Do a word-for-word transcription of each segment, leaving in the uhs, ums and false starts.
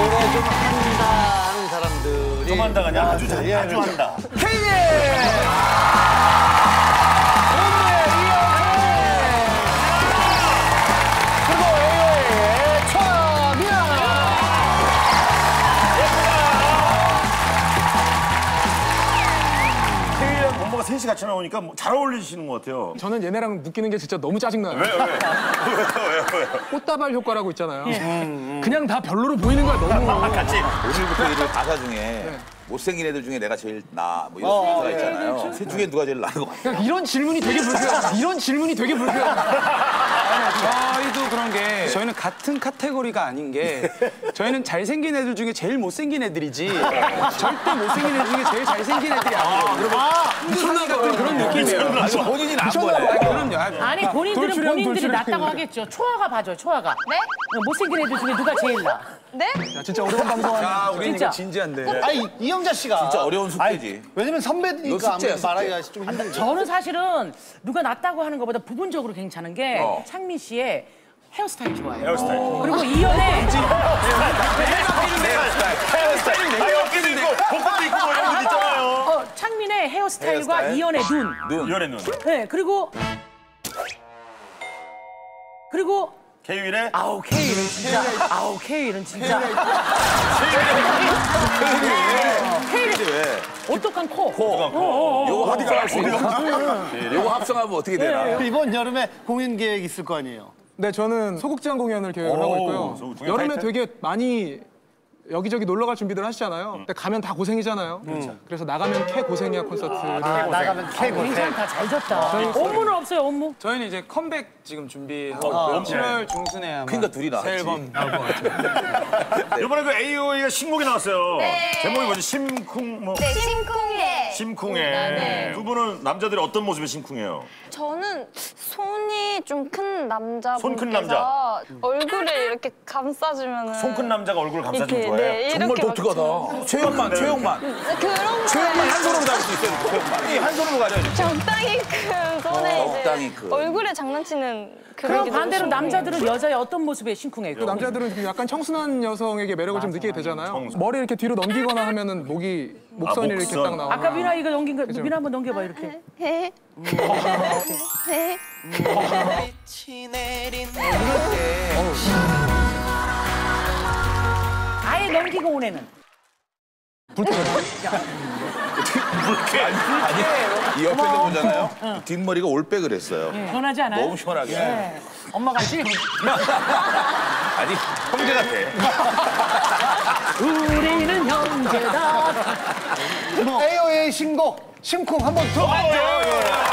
노래 좀 한다 하는 사람들이 좀 한다가 아니라 아주 잘, 아주 한다. 케이의 셋이 같이 나오니까 잘 어울리시는 것 같아요. 저는 얘네랑 묶이는 게 진짜 너무 짜증나요. 왜요? 왜요? 왜요? 왜요? 꽃다발 효과라고 있잖아요. 음, 음. 그냥 다 별로로 보이는 거야, 너무. 아, 같이. 오늘부터 이런 가사 중에 네. 못생긴 애들 중에 내가 제일 나, 뭐 이런 가사가 어, 있잖아요. 네. 셋 중에 누가 제일 나은 것 같아요? 이런 질문이 되게 불쾌해. 이런 질문이 되게 불쾌해. 저희도 그런 게 저희는 같은 카테고리가 아닌 게 저희는 잘생긴 애들 중에 제일 못생긴 애들이지 절대 못생긴 애들 중에 제일 잘생긴 애들이 아니거든요. 아, 미쳤나 같은 그런 느낌이에요. 아니, 본인이 안 보네. 그럼요. 아니 본인들은 돌출형, 본인들이 돌출형. 낫다고 하겠죠. 초아가 봐줘요, 초아가. 네? 못생긴 애들 중에 누가 제일 나? 네? 야, 진짜 어려운 방송하네. 아, 우리 진짜. 이거 진지한데. 아니 이영자 씨가 진짜 어려운 숙제지. 아니, 왜냐면 선배니까 이거 숙제야, 아무래도 말하기가 좀 힘들죠. 저는 사실은 누가 낫다고 하는 것보다 부분적으로 괜찮은 게 어. 창민 씨의 헤어스타일 좋아해요. 헤어스타일. 그리고 이연의 헤어스타일. 아니, 어깨도 있고, 복부도 있고, 뭐 이런 거 있잖아요. 어, 창민의 헤어스타일과 헤어스타일? 이연의 눈. 눈. 이연의 눈. 네, 그리고 그리고 케이윌의 아우 케이는 진짜 아우 케이는 진짜 케이는 왜? 오똑한 코. 코. 요거 합성할 수 있나? 요거 합성하면 어떻게 되나? 이번 여름에 공연 계획 있을 거 아니에요? 네, 저는 소극장 공연을 계획을 오, 하고 있고요. 소극장 여름에 타이틀? 되게 많이 여기저기 놀러 갈 준비들 하시잖아요. 근데 가면 다 고생이잖아요. 그래서 나가면 캐 고생이야 콘서트를 나가면 케이고 괜찮다, 잘 졌다. 업무는 없어요, 업무. 저희는 이제 컴백 지금 준비하고 있고요. 칠월 중순에 아마 그러니까 둘이 나왔지. 새 앨범 나올 것 같아요. 이번에 그 에이오이가 신곡이 나왔어요. 네. 제목이 뭐지? 심쿵 뭐 네, 심쿵해. 심쿵해. 네. 두 분은 남자들이 어떤 모습이 심쿵해요? 저는 손이 좀 큰 남자 손큰 남자. 얼굴을 이렇게 감싸주면 손 큰 남자가 얼굴 감싸주는 이렇게, 거 좋아해요? 네, 정말 이렇게 막 독특하다. 최영만, 최영만. 그런 최영만 한 거에 손으로 잡을 수 있어요. 최영만. 이한 손으로 가려. 적당히 큰 손에 어, 적당히 이제 큰. 얼굴에 장난치는 그럼 그런 반대로 남자들은 여자의 어떤 모습에 심쿵해요? 또 남자들은 좀 약간 청순한 여성에게 매력을 좀 느끼게 되잖아요. 청순. 머리 이렇게 뒤로 넘기거나 하면은 목이 목선이 아, 이렇게 목선. 딱 나와. 아까 미나 이거 넘긴 거, 그죠. 미나 한번 넘겨봐 이렇게. 해. 해. 아예 넘기고 온 애는. 아니, 이 옆에서 보잖아요. 뒷머리가 올백을 했어요. 변하지 않아요? 너무 시원하게. 네. 엄마 같이? 아니, 형제 같아. 우리는 형제다. 에이오이의 신곡 심쿵 한번 들어볼게요.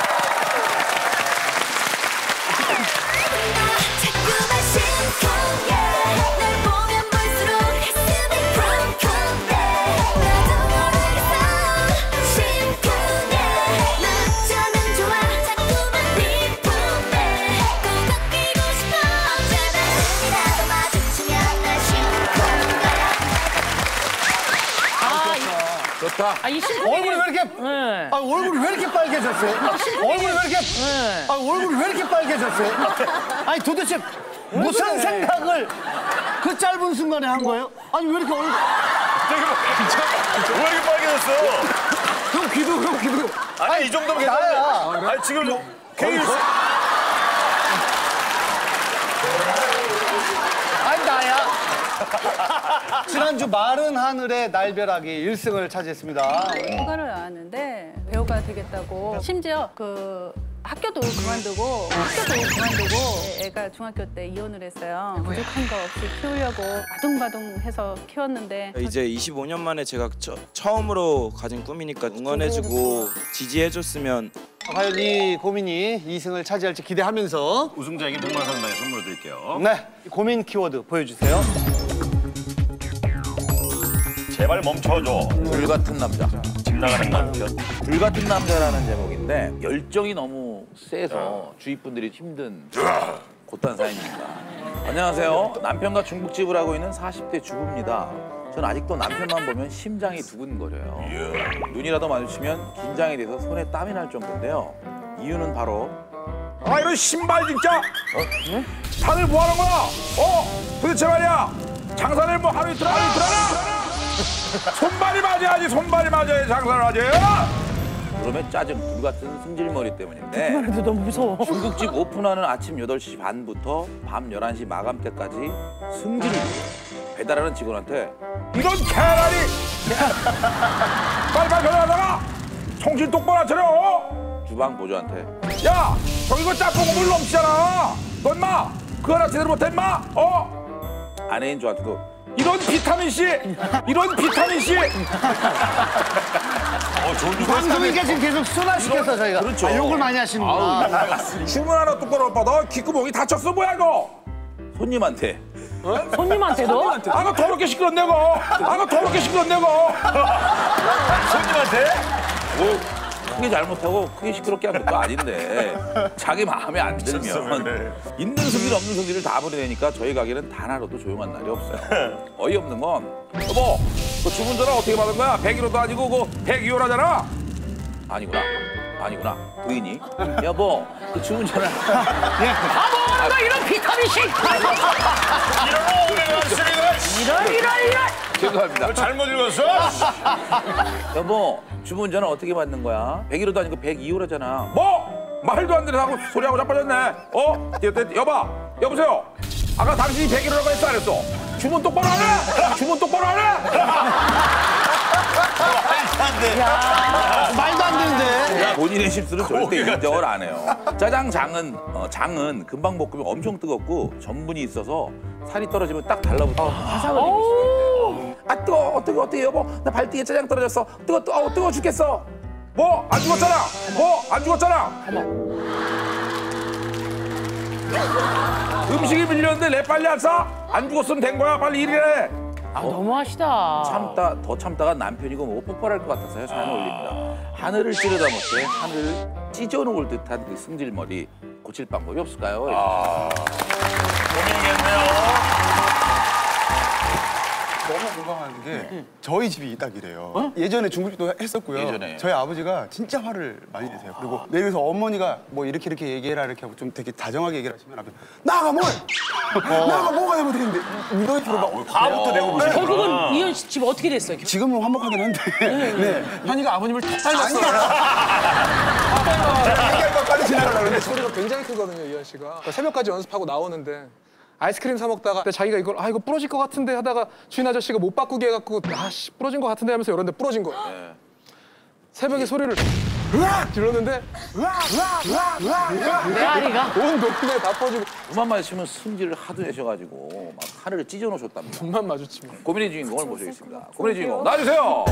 자꾸만 심쿵해 날 보면 볼수록 가슴이 쿵쿵대 나도 모르겠어 심쿵해 어쩌면 좋아 자꾸만 네 품에 꼭 안기고 싶어 어쩌면 눈이라도 마주치면 날 심쿵해 좋다. 아, 이 심쿵이. 얼굴이 왜 이렇게 네. 아, 얼굴이 왜 이렇게 빨개졌어요? 얼굴이 왜 이렇게 아, 얼굴이 왜 이렇게 빨개졌어요? 아니 도대체 무슨 생각을 그 짧은 순간에 한 거예요? 아니 왜 이렇게 얼굴 왜 이렇게 빨개졌어요? 형 귀도 형 귀도. 아니, 이 정도면 괜찮은데. 아니, 지금 케이윌 아니 나야. 지난주 마른 하늘의 날벼락이 일 승을 차지했습니다. 휴가를 나왔는데 배우가 되겠다고 심지어 그 학교도 그만두고 학교도 그만두고 애가 중학교 때 이혼을 했어요. 부족한 거 없이 키우려고 바둥바둥해서 키웠는데 이제 이십오 년 만에 제가 처, 처음으로 가진 꿈이니까 응원해주고 지지해줬으면. 과연 이 고민이 이 승을 차지할지 기대하면서 우승자에게 백만 원 상당의 선물을 드릴게요. 네 고민 키워드 보여주세요. 제발 멈춰줘. 불 같은 남자. 집 나가는 남편. 불 같은 남자라는 제목인데 열정이 너무 세서 주위 분들이 힘든 곧단 사연입니다. 안녕하세요. 남편과 중국집을 하고 있는 사십 대 주부입니다. 전 아직도 남편만 보면 심장이 두근거려요. 눈이라도 마주치면 긴장이 돼서 손에 땀이 날 정도인데요. 이유는 바로 아 이런 신발 진짜! 어? 다들 뭐 하는 거야? 어? 도대체 말이야! 장사를 뭐 하루 이틀 하루 이틀 하나? 손발이 맞아야지 손발이 맞아야 장사를 하지. 그러면 짜증 불같은 승질머리 때문인데 그래도 너무 무서워. 중국집 오픈하는 아침 여덟 시 반부터 밤 열한 시 마감 때까지 승질을 배달하는 직원한테 이런 개나리! 빨리빨리 전화하다가 정신 똑바로 안 차려! 주방 보조한테 야! 저기 그 짬뽕 물 넘치잖아! 너 임마! 그거 하나 제대로 못해 임마! 어? 아내인 저한테도 이런 비타민C! 이런 비타민C! 어, 방송이니까 지금 계속 순환시켜서 저희가 그렇죠. 아, 욕을 많이 하시는구나. 주문 하나 똑바로 못 받아. 귓구멍이 다쳤어 뭐야 이거? 손님한테 손님한테도? 아가 더럽게 시끄럽네 거. 아가 더럽게 시끄럽네 거. 손님한테? 뭐 크게 잘못하고 크게 시끄럽게 한 것도 아닌데 자기 마음에 안 들면 있는 승질 없는 승질을 다 부려내니까 저희 가게는 단 하루도 조용한 날이 없어요. 어이없는 건 여보 그 주문 전화 어떻게 받은 거야? 백일 호도 아니고 그 백이 호라잖아. 아니구나 아니구나 부인이 여보 그 주문 전화 바보 너 이런 비타민C! 이런 이런 이런! 죄송합니다. 잘못 읽었어? 여보 주문 전화 어떻게 받는 거야? 백일 호도 아니고 백이 호라잖아. 뭐? 말도 안 되는 하고 소리하고 자빠졌네. 어? 여봐 여보세요. 아까 당신이 백일 호라고 했어 안 했어? 주문 똑바로 안 해? 주문 똑바로 안 해? 말도 안 되는데. 본인의 실수는 절대 인정을 안 해요. 짜장장은 어, 장은 금방 볶으면 엄청 뜨겁고 전분이 있어서 살이 떨어지면 딱 달라붙어. 화상을 입을 수가 있대요. 아 뜨거 어떻게 어떻게 여보 나 발등에 짜장 떨어졌어. 뜨거 뜨거 어, 뜨거 죽겠어. 뭐? 안 죽었잖아. 뭐? 안 죽었잖아. 음식이 밀렸는데 내 빨리 안 싸? 안 죽었으면 된 거야. 빨리 일이래. 아 너무하시다. 참다 더 참다가 남편이고 뭐 폭발할 것 같아서요 사연을 올립니다. 하늘을 찌르다 못해 하늘을 찢어놓을 듯한 그 승질머리 고칠 방법이 없을까요? 아, 너무 공감하는 게 저희 집이 딱 이래요. 예전에 중국집도 했었고요. 예전에. 저희 아버지가 진짜 화를 많이 내세요. 그리고 예를 들어서 어머니가 뭐 이렇게 이렇게 얘기해라 이렇게 하고 좀 되게 다정하게 얘기를 하시면 남편 나가 뭘! 나가 뭐가 잘못했는데 무더기 프로 막 화부터 내고 보시는 결국은 이현 씨 집 어떻게 됐어요? 지금은 화목하긴 한데 네. 현이가 아버님을 턱 살렸어. 얘기할 거 빨리 지나가려고 그러는데 소리가 굉장히 크거든요, 이현 씨가. 그러니까 새벽까지 연습하고 나오는데 아이스크림 사 먹다가 자기가 이걸 아 이거 부러질 것 같은데 하다가 주인 아저씨가 못 바꾸게 해갖고 아씨 부러진 것 같은데 하면서 열었는데 부러진 거예요. 네. 새벽에 소리를 으악 질렀는데 메아리가? 온 동네 다 퍼지고 그만 마시면 승질을 하도 내셔가지고 막 하늘을 찢어놓으셨답니다. 눈만 마주치면. 고민의 주인공을 모시겠습니다. 고민의 주인공 나와주세요.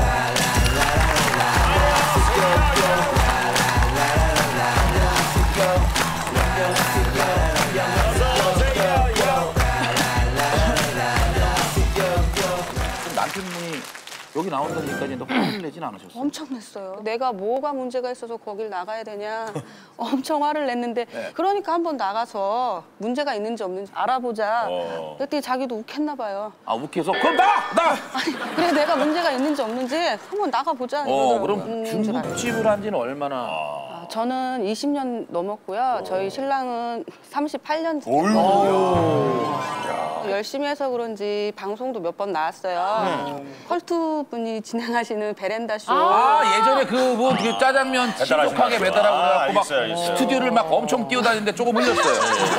남편분이 여기 나온다니까 이제 화를 내진 않으셨어요? 엄청 냈어요. 내가 뭐가 문제가 있어서 거길 나가야 되냐 엄청 화를 냈는데 네. 그러니까 한번 나가서 문제가 있는지 없는지 알아보자. 어. 그랬더니 자기도 욱했나 봐요. 아 욱해서 그럼 나! 나! 아니 그래 내가 문제가 있는지 없는지 한번 나가보자. 어 이러더라고요. 그럼 음, 줄 알아요. 중국집을 한 지는 얼마나? 아, 저는 이십 년 넘었고요. 저희 신랑은 삼십팔 년 열심히 해서 그런지 방송도 몇 번 나왔어요. 컬투 분이 진행하시는 베란다 쇼. 아 예전에 그 뭐 그 짜장면 신속하게 배달하고 아, 그래갖고 막 있어요, 있어요. 스튜디오를 막 엄청 뛰어다니는데 조금 흘렸어요.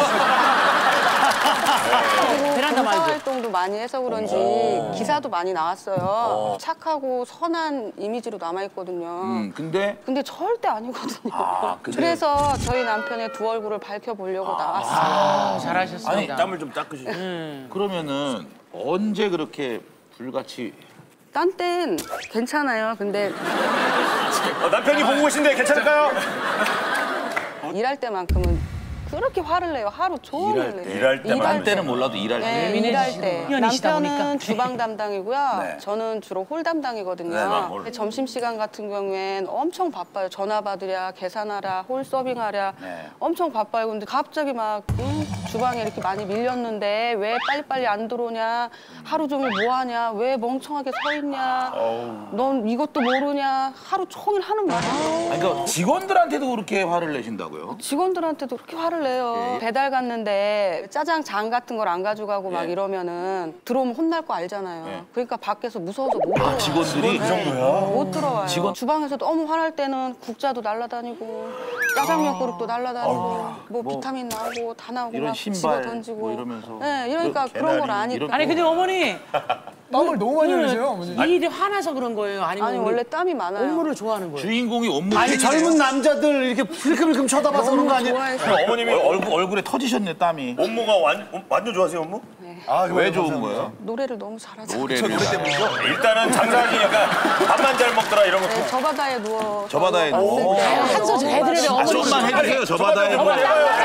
베란다 말고. 활동도 많이 해서 그런지 기사도 많이 나왔어요. 착하고 선한 이미지로 남아있거든요. 음 근데 근데 절대 아니거든요. 아, 근데- 그래서 저희 남편의 두 얼굴을 밝혀보려고 나왔어요. 아, 잘하셨습니다. 땀을 좀 닦으시죠. 그러면은 언제 그렇게 불같이 딴 땐 괜찮아요. 근데 어, 남편이 보고 계신데 괜찮을까요? 일할 때만큼은 그렇게 화를 내요. 하루 종일 내요. 일할 때만. 딴 때는 몰라도 일할 때. 네, 일할 때. 연이시다 남편은 보니까. 주방 담당이고요. 네. 저는 주로 홀 담당이거든요. 네, 홀. 점심시간 같은 경우엔 엄청 바빠요. 전화 받으랴, 계산하랴, 홀 서빙하랴. 네. 엄청 바빠요. 근데 갑자기 막 응? 주방에 이렇게 많이 밀렸는데 왜 빨리빨리 안 들어오냐. 하루 종일 뭐 하냐. 왜 멍청하게 서 있냐. 넌 이것도 모르냐. 하루 종일 하는 말이에요. 아니, 그러니까 직원들한테도 그렇게 화를 내신다고요? 직원들한테도 그렇게 화를 화를 내요. 배달 갔는데 짜장장 같은 걸 안 가져가고 막 이러면은 들어오면 혼날 거 알잖아요. 그러니까 밖에서 무서워서 못 들어와요. 직원들이 그 정도야? 못 들어와요. 직원- 주방에서 너무 화날 때는 국자도 날라다니고 짜장면 그릇도 날라다니고 뭐 비타민 나오고 다 나오고 이런 막 신발 집어 던지고 뭐 이러면서. 네, 이러니까 이런 그런 걸 개나리, 아니까. 이런 아니 근데 어머니 땀을 너무 많이 그 흘리세요, 어머니. 이 일이 화나서 그런 거예요? 아니면 아니 우리 원래 땀이 많아요. 업무를 좋아하는 거예요? 주인공이 업무 아니 젊은 남자들 이렇게 불끔불끔 쳐다봐서 그런 거 아니에요? 좋아해서 어머님이 얼굴, 얼굴에 터지셨네 땀이. 업무가 완, 완전 좋아하세요, 업무? 아, 왜 좋은 거예요? 노래를 너무 잘하죠. 노래를. 일단은 장사하시니까 밥만 잘 먹더라 이런 거. 네, 저 바다에 누워. 저 바다에 누워. 한 소절 해드려요 아, 어머니. 좀만 해주세요. 저 바다에 누워.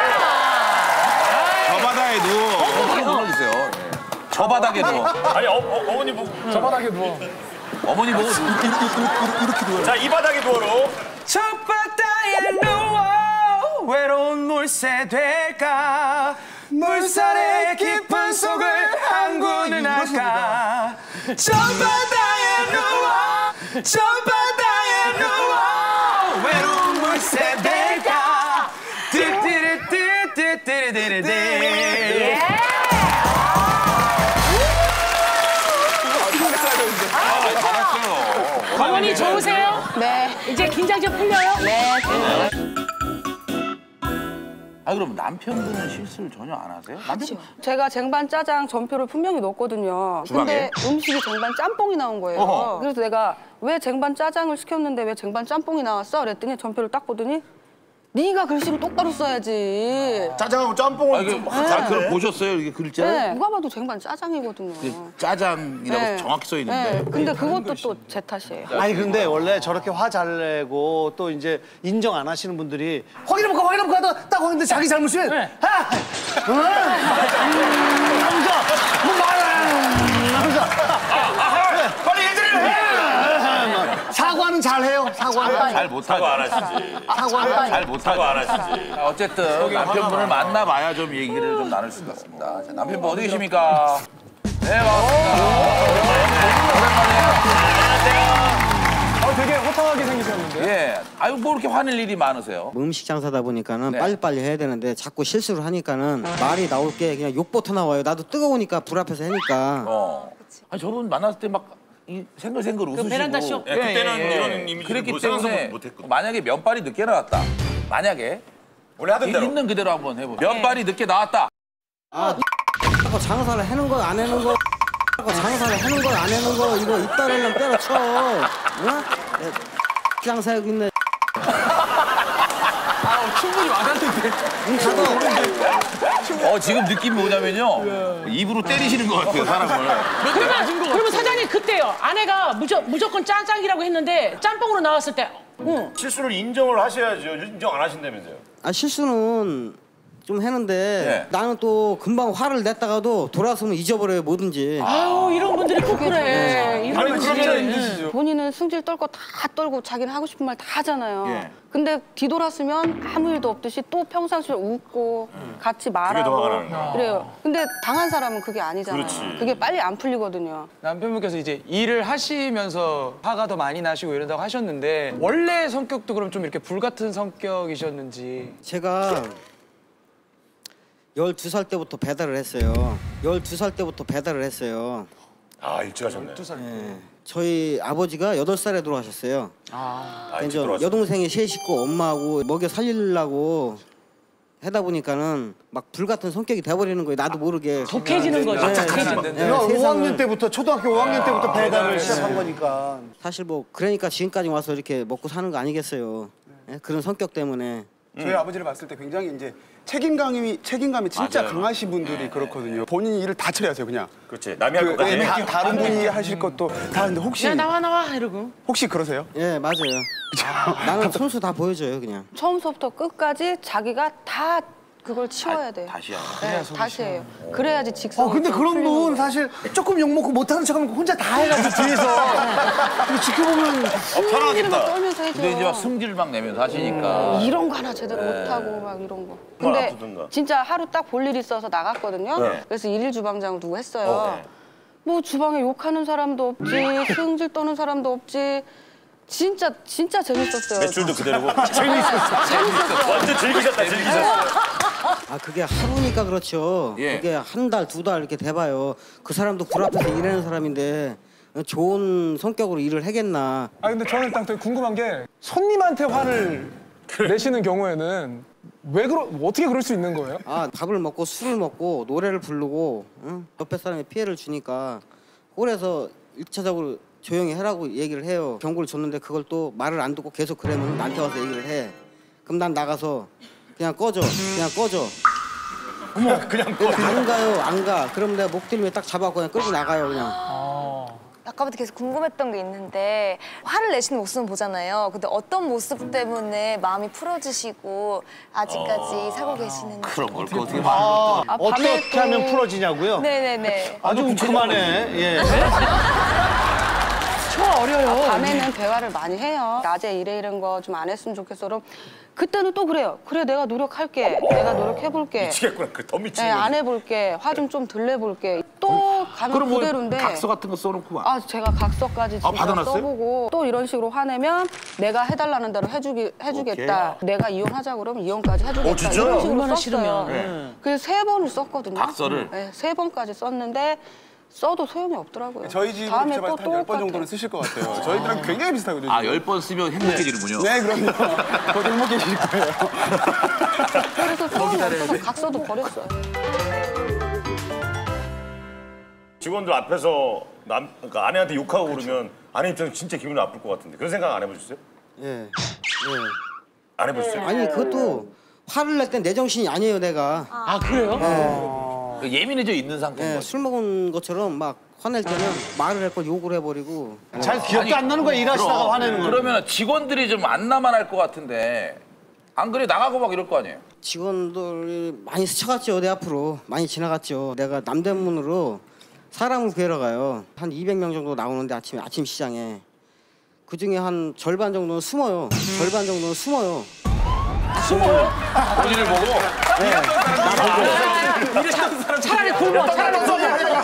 저 바다에 누워. 불러주세요. 네. 저 바닥에 누워. 아니 어, 어, 어머니 보고. 저 바닥에 누워. 어머니 보고 이렇게 누워. 자, 이 바닥에 누워로. 저 바다에 누워 외로운 물새 될까 물살의 깊은 속을 항구는 할까 저 바다에 누워 저 바다에 누워 외로운 물새 될까 띠띠리띠띠띠띠띠띠 어머니 좋으세요? 네. 이제 긴장 좀 풀려요? 네. 아 그럼 남편분은 실수를 전혀 안 하세요? 남편 제가 쟁반 짜장 전표를 분명히 넣었거든요. 근데 음식이 쟁반 짬뽕이 나온 거예요. 어허. 그래서 내가 왜 쟁반 짜장을 시켰는데 왜 쟁반 짬뽕이 나왔어? 그랬더니 전표를 딱 보더니 네가 글씨를 똑바로 써야지. 짜장하고 짬뽕을 아, 이게 좀 아, 그걸 보셨어요? 이게 글자를? 네. 누가 봐도 쟁반 짜장이거든요. 그 짜장이라고 네. 정확히 써 있는데. 네. 근데 그것도 또 제 탓이에요. 아니 근데 원래 저렇게 화 잘 내고 또 이제 인정 안 하시는 분들이 확인해볼까 확인해볼까 하다 딱 확인데 자기 잘못이면 네. 하! 응! 음, 하면서 뭐 말을 하면서 빨리 얘기를 해. 사과는 잘해요. 사과는 잘 못하고 안 하시지. 사과는 잘 못하고 안 하시지. 어쨌든 남편분을 만나봐야 좀 얘기를 좀 나눌 수 있습니다. 자, 남편분 어디 계십니까? 네, 아, 되게 호탕하게 생기셨는데. 예. 아유, 뭐 이렇게 화낼 일이 많으세요? 음식 장사다 보니까는 네. 빨리빨리 해야 되는데 자꾸 실수를 하니까는 말이 나올 게 그냥 욕부터 나와요. 나도 뜨거우니까 불 앞에서 하니까. 어. 아니, 저분 만났을 때 막 이 생글생글 웃으시고. 베란다 쇼? 예, 그때는 이런 이미지를 그랬기 뭐 생각도 때문에 못했거든. 만약에 면발이 늦게 나왔다. 만약에 원래 하던 대로. 있는 그대로 한번 해보세요. 면발이 늦게 나왔다. 아, 하고 장사를 해는 거 안 해는 거 하고 장사를 해는 거 안 해는 거 이거 이따르면 때려쳐. 응? 네, 장사하고 있네. 아, 충분히 와닿는데. 어, 지금 느낌이 뭐냐면요. 입으로 때리시는 것 같아요, 사람을. 그러면, 그러면 사장님 그때요. 아내가 무조, 무조건 짜장이라고 했는데 짬뽕으로 나왔을 때 응. 실수를 인정을 하셔야죠. 인정 안 하신다면서요. 아 실수는 좀 했는데 네. 나는 또 금방 화를 냈다가도 돌아서면 잊어버려요 뭐든지. 아유 이런 분들이 쿨쿨해. 네. 이런 아니, 분들이. 진짜 힘드시죠. 본인은 승질 떨고 다 떨고 자기는 하고 싶은 말 다 하잖아요. 예. 근데 뒤돌았으면 아무 일도 없듯이 또 평상시에 웃고 같이 말하고 더 화가 나는 거야. 그래요. 근데 당한 사람은 그게 아니잖아요. 그렇지. 그게 빨리 안 풀리거든요. 남편분께서 이제 일을 하시면서 화가 더 많이 나시고 이런다고 하셨는데 원래 성격도 그럼 좀 이렇게 불같은 성격이셨는지. 제가 열두 살 때부터 배달을 했어요. 열두 살 때부터 배달을 했어요. 아, 일찍 하셨네. 예. 저희 아버지가 여덟 살에 돌아가셨어요. 아, 그러니까 일찍 들어왔어. 여동생이 셋 있고 엄마하고 먹여 살리려고 하다 보니까는 막 불같은 성격이 돼버리는 거예요. 나도 모르게. 독해지는 거죠. 네, 독해지는. 네, 내가 세상을- 오 학년 때부터 초등학교 오 학년 때부터 배달을 시작한 거니까. 사실 뭐 그러니까 지금까지 와서 이렇게 먹고 사는 거 아니겠어요. 예? 그런 성격 때문에. 저희 아버지를 봤을 때 굉장히 이제 책임감이 책임감이 진짜 맞아요. 강하신 분들이 그렇거든요. 본인이 일을 다 처리하세요, 그냥. 그렇지. 남이 할 그, 것까지. 예, 다, 다른 분이 하실 것도 다 하는데 혹시 야 나와 나와 이러고. 혹시 그러세요? 예, 맞아요. 나는 손수 다 보여줘요, 그냥. 처음부터 끝까지 자기가 다 그걸 치워야 돼요. 다시야. 네, 다시 해요. 그래야지 직성. 어 근데 그런 분 사실 조금 욕 먹고 못하는 척하면 혼자 다 해가지고 뒤에서 이거 지켜보면 편하겠다. 떨면서 해줘. 근데 이제 막 승질 막 내면서 하시니까. 이런 거 하나 제대로 못하고 막 이런 거. 근데 아프던가. 진짜 하루 딱 볼 일 있어서 나갔거든요. 네. 그래서 일일 주방장을 두고 했어요. 어, 네. 뭐 주방에 욕하는 사람도 없지, 승질 떠는 사람도 없지. 진짜 진짜 재밌었어요. 매출도 그대로고. 재밌었어요. 완전 즐기셨다, 즐기셨어. 아 그게 하루니까 그렇죠. 예. 그게 한 달, 두 달 이렇게 돼봐요. 그 사람도 불 앞에서 일하는 사람인데 좋은 성격으로 일을 하겠나. 아 근데 저는 일단 되게 궁금한 게 손님한테 화를 내시는 경우에는 왜 그러 어떻게 그럴 수 있는 거예요? 아 밥을 먹고 술을 먹고 노래를 부르고 응? 옆에 사람에 피해를 주니까 홀에서 일차적으로 조용히 하라고 얘기를 해요. 경고를 줬는데 그걸 또 말을 안 듣고 계속 그러면 나한테 와서 얘기를 해. 그럼 난 나가서 그냥 꺼져, 그냥 꺼져. 어머, 그냥 꺼져. 안 가요, 안 가. 그럼 내가 목 들면 딱 잡아갖고 그냥 끌고 나가요, 그냥. 아까부터 계속 궁금했던 게 있는데 화를 내시는 모습은 보잖아요. 근데 어떤 모습 때문에 마음이 풀어지시고 아직까지 사고 계시는지. 그런 걸 그 어떻게 아, 아, 밤에 어떻게 또- 하면 풀어지냐고요? 네네네. 아주 그만해. 예. 저 어려요. 아, 밤에는 대화를 많이 해요. 낮에 이래 이런 거 좀 안 했으면 좋겠어. 그럼 그때는 또 그래요. 그래 내가 노력할게. 내가 노력해볼게. 미치겠구나. 그 더 미치는 네, 거지. 안 해볼게. 화 좀 좀 덜 내볼게. 또 가면 그럼 뭐 그대로인데. 각서 같은 거 써놓고 막. 아 제가 각서까지 아, 진짜 받아놨어요? 써보고 또 이런 식으로 화내면 내가 해달라는 대로 해주기, 해주겠다. 내가 이혼하자 그러면 이혼까지 해주겠다. 어, 진짜요? 이런 식으로 얼마나 썼어요. 싫으면. 네. 그래서 세 번을 썼거든요. 각서를? 네, 세 번까지 썼는데 써도 소용이 없더라고요. 저희 집은 다음에 제가 또 봤을 때한 열 번 똑같아. 정도는 쓰실 것 같아요. 저희들랑 굉장히 비슷하거든요. 아, 열 번 쓰면 행복해지는군요. 네, 그럼요. 저도 행복해질 거예요. 그래서 소용이 없어서 각서도 버렸어요. 직원들 앞에서 남, 그러니까 아내한테 욕하고 그러면 아내 입장에서 진짜 기분이 나쁠 것 같은데 그런 생각 안 해보셨어요? 예. 예. 안 해보셨어요? 아니 그것도 화를 낼 땐 내 정신이 아니에요, 내가. 아 그래요? 예. 예민해져 있는 상태인 예, 거죠. 술 먹은 것처럼 막 화낼 때는 말을 할 걸 욕을 해버리고. 잘 기억도 안 나는 거야, 일하시다가 그럼, 화내는 거. 그러면 직원들이 좀 안 나만할 것 같은데 안 그래 나가고 막 이럴 거 아니에요? 직원들이 많이 스쳐갔죠, 내 앞으로. 많이 지나갔죠. 내가 남대문으로 사람을 구하러 가요. 한 이백 명 정도 나오는데 아침에 아침 시장에. 그중에 한 절반 정도는 숨어요. 절반 정도는 숨어요. 숨어요? 본인을 보고? 네. 차라리 굶어. 차라리 굶어.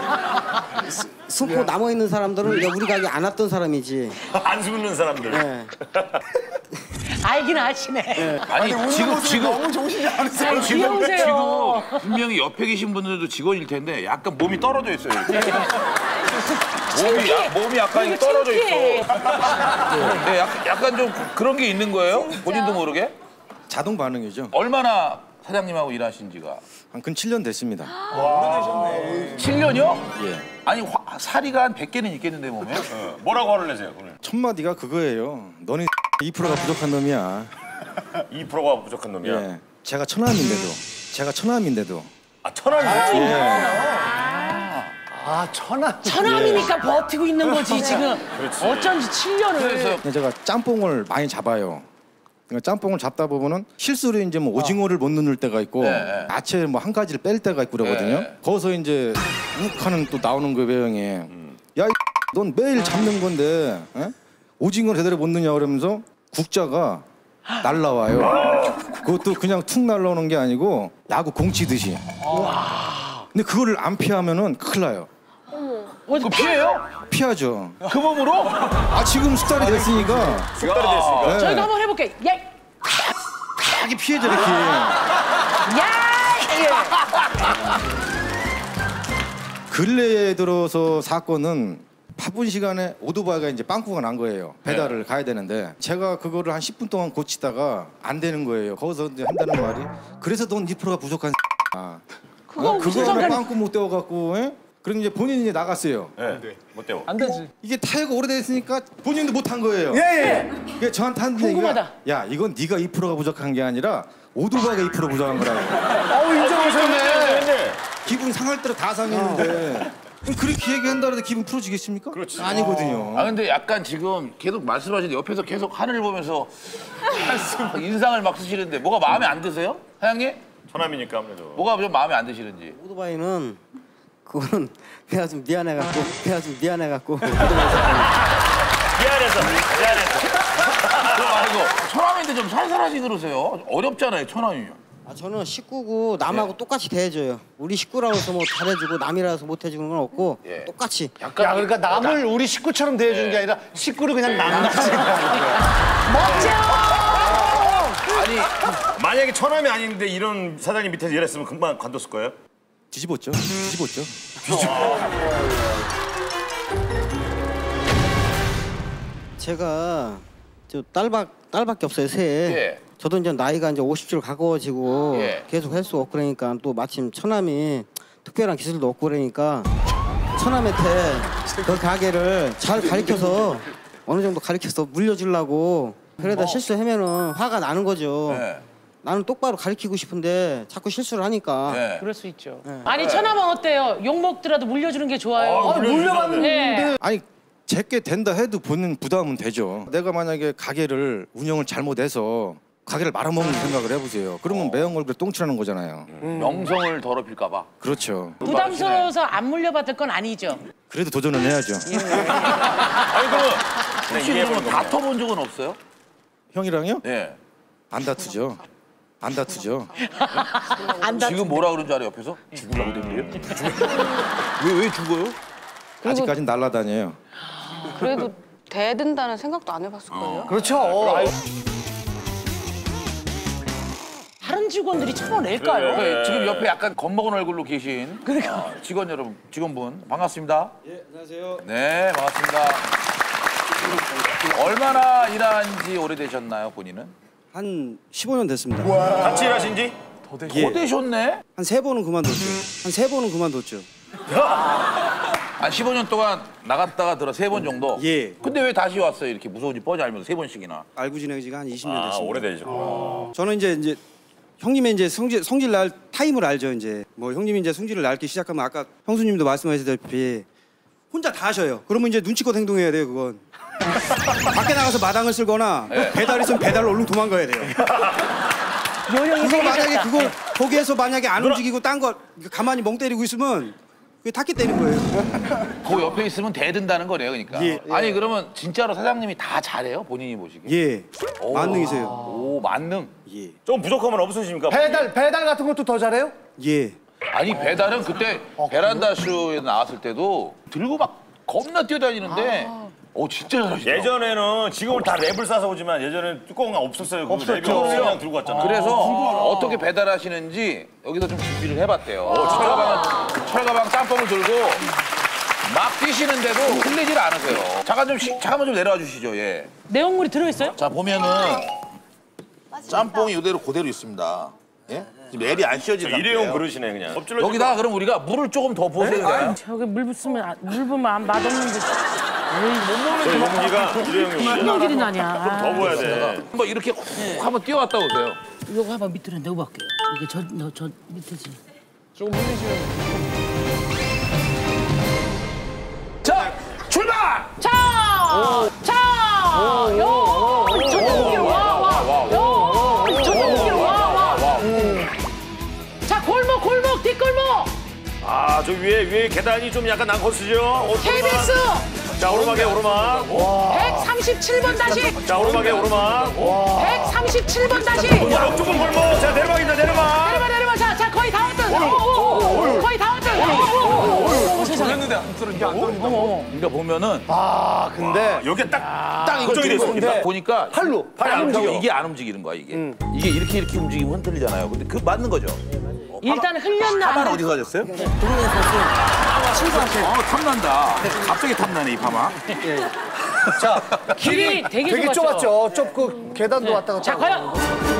숨고 남아 있는 사람들은 이제 우리 가게 안 왔던 사람이지. 안 숨는 사람들. 네. 알긴 아시네. 아니, 아니, 지금 모습이 지금 너무 좋으시지 않으세요? 아니, 귀여우세요. 지금 분명히 옆에 계신 분들도 직원일 텐데 약간 몸이 떨어져 있어요. 이렇게. 몸이 야, 몸이 약간 그리고 떨어져 있어. 창피해. 네, 약간, 약간 좀 그런 게 있는 거예요? 본인도 모르게? 자동 반응이죠. 얼마나 사장님하고 일하신 지가? 한 근 칠 년 됐습니다. 칠 년이요? 예. 아니 화, 사리가 한 백 개는 있겠는데 몸에? 어, 뭐라고 화를 내세요 오늘? 첫 마디가 그거예요. 너는 이 퍼센트가 부족한 놈이야. 이 퍼센트가 부족한 놈이야. 예. 제가 천암인데도. 제가 천암인데도. 아 천안이요? 예. 아, 천안. 천암이니까 버티고 있는 거지 지금. 그렇지. 어쩐지 칠 년을. 근데 제가 짬뽕을 많이 잡아요. 그러니까 짬뽕을 잡다 보면은 실수로 이제 뭐 오징어를 못 넣을 때가 있고 네. 야채 뭐 한 가지를 뺄 때가 있고 그러거든요. 네. 거기서 이제 욱하는 또 나오는 거예요, 형이. 야, 넌 매일 잡는 건데 에? 오징어를 제대로 못 넣냐 그러면서 국자가 날라와요. 그것도 그냥 툭 날라오는 게 아니고 야구 공 치듯이. 근데 그거를 안 피하면은 큰일 나요. 그거 피해요? 피하죠. 그 몸으로? 아 지금 숙달이 됐으니까. 숙달이 됐으니까. 네. 저희도 한번 해볼게. 야, 딱이 피해져 이렇게. 야, 예. 근래에 들어서 사건은 바쁜 시간에 오토바이가 이제 빵꾸가 난 거예요. 배달을 네. 가야 되는데 제가 그거를 한 십 분 동안 고치다가 안 되는 거예요. 거기서 이제 한다는 말이 그래서 넌 이 퍼센트가 부족한 아. 그거 무슨 그거 하나 상관이- 빵꾸 못 떼어갖고 예? 그럼 이제 본인이 이제 나갔어요. 네. 못 떼워. 안 되지. 이게 타이어가 오래됐으니까 본인도 못 한 거예요. 예, 예. 그게 저한테 하는 얘기가 궁금하다. 야 이건 네가 이 퍼센트가 부족한 게 아니라 오토바이가 이 퍼센트 부족한 거라고. 어우, 인정하셨네. 기분 상할 대로 다 상했는데 그럼 그렇게 얘기한다 해도 기분 풀어지겠습니까? 그렇지. 아니거든요. 아 근데 약간 지금 계속 말씀하시는데 옆에서 계속 하늘을 보면서 인상을 막 쓰시는데 뭐가 마음에 안 드세요? 사장님? 천암이니까 아무래도. 뭐가 좀 마음에 안 드시는지. 오토바이는 그거는 내가 좀 미안해갖고 내가 좀 미안해갖고 미안해서 미안해서. 그거 아니고 천암인데 좀 살살하시 그러세요. 어렵잖아요 천암이면. 아, 저는 식구고 남하고 똑같이 대해줘요. 우리 식구라고 해서 뭐 잘해주고 남이라서 못해주는 건 없고 예. 똑같이. 약간 야, 그러니까 남을 우리 식구처럼 대해주는 게 아니라 식구를 그냥 남같이 대하는 거야. 멋져. 아니 만약에 처남이 아닌데 이런 사장님 밑에서 일했으면 금방 관뒀을 거예요? 뒤집었죠. 뒤집었죠. 제가 저 딸밖 딸밖에 없어요 새. 예. 저도 이제 나이가 이제 오십 줄 가까워지고 예. 계속 할 수 없고 그러니까 또 마침 처남이 특별한 기술도 없고 그러니까 처남한테 그 가게를 잘 가르쳐서 어느 정도 가르쳐서 물려주려고 그러다 실수하면은 화가 나는 거죠. 네. 나는 똑바로 가르치고 싶은데 자꾸 실수를 하니까. 네. 그럴 수 있죠. 아니 처남은 어때요? 욕 먹더라도 물려주는 게 좋아요. 아, 물려받는데. 네. 아니 제게 된다 해도 본인 부담은 되죠. 내가 만약에 가게를 운영을 잘못해서 가게를 말아먹는 생각을 해보세요. 그러면 매형 얼굴에 똥칠하는 거잖아요. 음. 명성을 더럽힐까 봐. 그렇죠. 부담스러워서 안 물려받을 건 아니죠. 그래도 도전은 해야죠. 아니 그럼 혹시 그러면 다퉈본 적은 없어요? 형이랑요? 네. 안 다투죠. 안 다투죠. 안 지금 뭐라 그런 줄 알아요 옆에서? 죽으려고 댕겨요? 왜, 왜 죽어요? 아직까진 날라다녀요. 그래도 대든다는 생각도 안 해봤을 거예요. 그렇죠. 다른 직원들이 쳐낼까요? 네, 지금 옆에 약간 겁먹은 얼굴로 계신 어, 직원 여러분, 직원분 반갑습니다. 예, 안녕하세요. 네, 반갑습니다. 얼마나 일한 지 오래되셨나요, 본인은? 한 십오 년 됐습니다. 같이 일하신 지? 더 되셨네? 한 세 번은 그만뒀죠. 한 세 번은 그만뒀죠. 한 십오 년 동안 나갔다가 들어 세 번 정도? 예. 근데 왜 다시 왔어요? 이렇게 무서운지 뻔히 알면서 세 번씩이나. 알고 지낸 지가 한 이십 년 아, 됐습니다. 오래되셨구나. 저는 이제 이제 형님의 이제 성질 성질 날 타임을 알죠. 이제 뭐 형님이 이제 성질을 낳기 시작하면 아까 형수님도 말씀하시다시피 혼자 다 하셔요. 그러면 이제 눈치껏 행동해야 돼요. 그건 밖에 나가서 마당을 쓸거나 네. 배달 있으면 배달로 얼른 도망가야 돼요. 요령이 그거 만약에 생기셨다. 그거 거기에서 만약에 안 움직이고 딴 거 가만히 멍 때리고 있으면 그게 타깃 때린 거예요. 그 옆에 있으면 대든다는 거네요, 그러니까. 예. 아니 그러면 진짜로 사장님이 다 잘해요, 본인이 보시기에? 예. 오. 만능이세요. 오, 만능. 예. 좀 부족함은 없으십니까? 배달 배달 같은 것도 더 잘해요? 예. 아니 배달은 그때 베란다 쇼에 나왔을 때도 들고 막 겁나 뛰어다니는데 어 진짜 잘하시더라고요. 예전에는 지금은 다 랩을 싸서 오지만 예전에는 뚜껑 없었어요. 그 랩이 없었죠. 없이 그냥 들고 왔잖아. 그래서 어떻게 배달하시는지 여기서 좀 준비를 해봤대요. 철가방, 철가방 짬뽕을 들고 막 뛰시는데도 흔들질 않으세요. 잠깐 좀 시, 잠깐만 좀 내려와 주시죠. 예. 내용물이 들어있어요? 자 보면은 짬뽕이 이대로 그대로 있습니다. 예? 지금 랩이 안 씌워진 자, 상태예요. 일회용 그릇이네 그냥. 엎질러 여기다가 그럼 우리가 물을 조금 더 부어야 되나요? 저기 물 부으면 안- 물 부으면 안 맛없는데. 저 용기가 일회용 용기. 성질이 나냐. 좀 더 부어야 돼. 한번 이렇게 훅 한번 뛰어왔다 오세요. 이거 한번 밑으로 내어볼게. 이게 저, 너, 저 밑에지. 조금 흘리시면. 자 출발! 자! 자! 요! 저쪽으로 와, 와! 요! 저쪽으로 와, 와! 자, 골목, 골목, 뒷골목! 아, 저 위에 위에 계단이 좀 약간 난코스죠? 어, 케이비에스! 자, 오르막에 오르막. 백삼십칠 번 다시! 자, 오르막에 오르막. 백삼십칠 번 다시! 골목 조금 골목. 자, 내려막입니다. 내려막. 내려봐, 내려봐. 자, 자, 거의 다 왔다. 오, 오, 오, 거의 다 왔다. 오, 오, 오, 세상에. 했는데 안 떨어져. 안 떨어져. 그러니까 보면은 아 근데 여기 딱, 딱 고정이 이거 됐어. 딱 보니까 팔로 팔이 안 팔 움직여. 움직여. 이게 안 움직이는 거야 이게. 이게 이렇게 이렇게 움직이면 흔들리잖아요. 근데 그 맞는 거죠. 일단 흘렸나? 파마는 안 어디서 하셨어요? 친구한테. 아 탐난다. 갑자기 탐나네 이 파마. 자 길이 되게, 되게 좁았죠. 좁았죠. 좁고 계단도 왔다 갔다. 자, 과연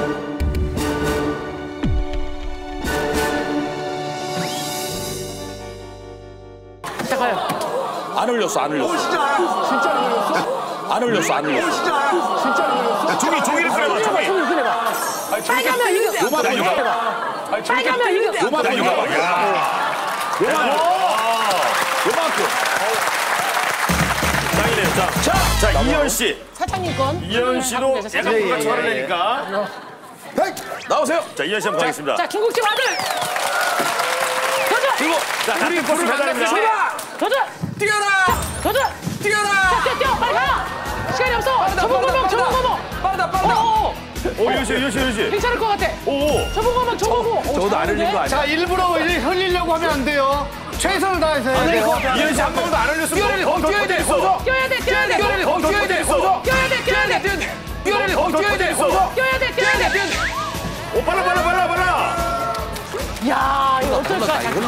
자, 과연 안 흘렸어 안 흘렸어. 진짜 안 흘렸어? 안 흘렸어 안 흘렸어. 진짜 안 흘렸어? 종이, 종이를 그려봐, 종이. 손을 그려봐. 빨가면 이거. 요만한 요만. 빨가면 이거. 요만한 요만. 요만한. 요만큼. 짱이네요. 자, 자, 자, 이현 씨. 사장님 건. 이현 씨도 갖고 계세요, 약간 사장님. 뭔가 저를 내니까. 나오세요. 자, 이현 씨 한번 가겠습니다. 자, 중국집 아들. 도전. 그리고 자, 같은 코스 배달입니다. 도전. 뛰어라. 도전. 뛰어라. 자, 뛰어, 뛰어, 빨리 가. 시간이 없어. 저번 거먹, 저번 거먹. 빠르다, 빠르다. 어, 오, 이현 씨, 이현 씨, 이현 씨. 괜찮을 것 같아. 오, 저번 거먹, 저번 거. 저도 안 흘린 거 아니야? 자 일부러 일- 흘리려고 하면 안 돼요. 최선을 다해서 해야 돼요. 이현 씨 한 방울도 안 흘렸으면 더 뛰어야 돼. 있어. 뛰어야 돼, 뛰어야 돼. 뛰어야 돼. 더 뛰어야 돼. 있어. 뛰어야 돼, 뛰어야 돼. 뛰어야 돼. 더 뛰어야 돼. 뛰어야 돼, 뛰어야 돼. 오빠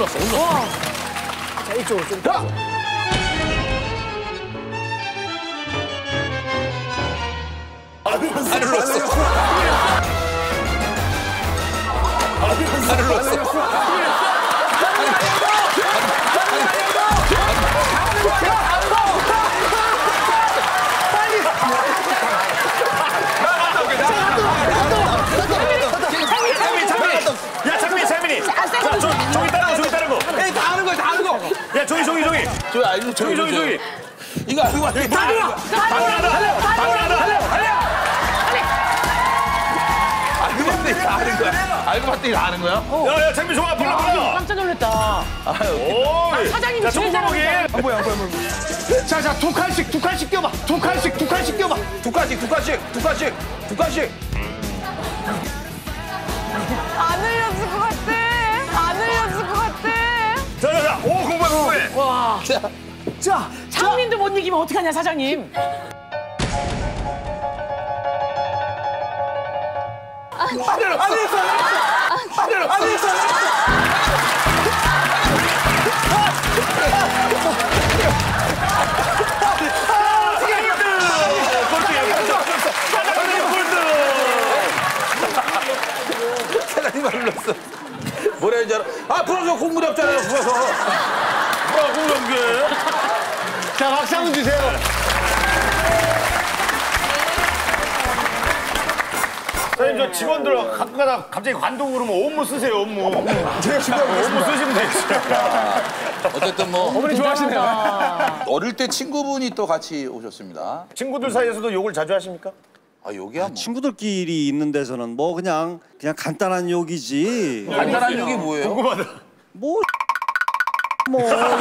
눌렀어, 눌렀어. 와. 자, 이쪽으로 좀. 자. 안 눌렀어. 안 눌렀어. 안 눌렀어. 야 장민이 장민이. 자 저, 저기 다른 거 저기 다른 거. 에이 다 하는 거야 다 하는 거. 야 저기 저기 저기. 저기 알고 저기 저기 저기. 이거 알고 봤지. 당근하다. 당근하다. 당근하다. 달려. 알고 봤더니 다 하는 거야. 알고 봤더니 다 하는 거야? 야야 장민 좋아 불러 불러. 깜짝 놀랐다. 오. 사장님이 자 제일 조국먹이. 안 보여 안 보여 안 보여. 자, 자, 두 칸씩, 두 칸씩 껴봐. 두 칸씩, 두 칸씩 껴봐. 두 칸씩, 두 칸씩, 두 칸씩, 두 칸씩. 안 흘렸을 것 같아. 안 흘렸을 것 같아. 자자자. 오 공부해 공부해. 와. 자, 자. 창민도 못 이기면 어떡하냐, 사장님. 안 흘렸어. 안 흘렸어. 안 흘렸어. 안 흘렸어. 사장님 안 눌렀어. 뭐라 했는지 알아? 아 풀어서 공물이 없잖아요. 풀어서. 뭐야 공부한 게? 자, 박수 한번 주세요. 선생님 저 직원들 가끔가다 갑자기 관동 그러면 업무 쓰세요 업무. 제가 준비하고 업무 쓰시면 되겠어요. 어쨌든 뭐 어머니 좋아하시네요. 어릴 때 친구분이 또 같이 오셨습니다. 친구들 사이에서도 욕을 자주 하십니까? 아 욕이야 뭐. 친구들끼리 있는 데서는 뭐 그냥 그냥 간단한 욕이지. 간단한 욕이 뭐예요? 궁금하다. 뭐 뭐 이런 거.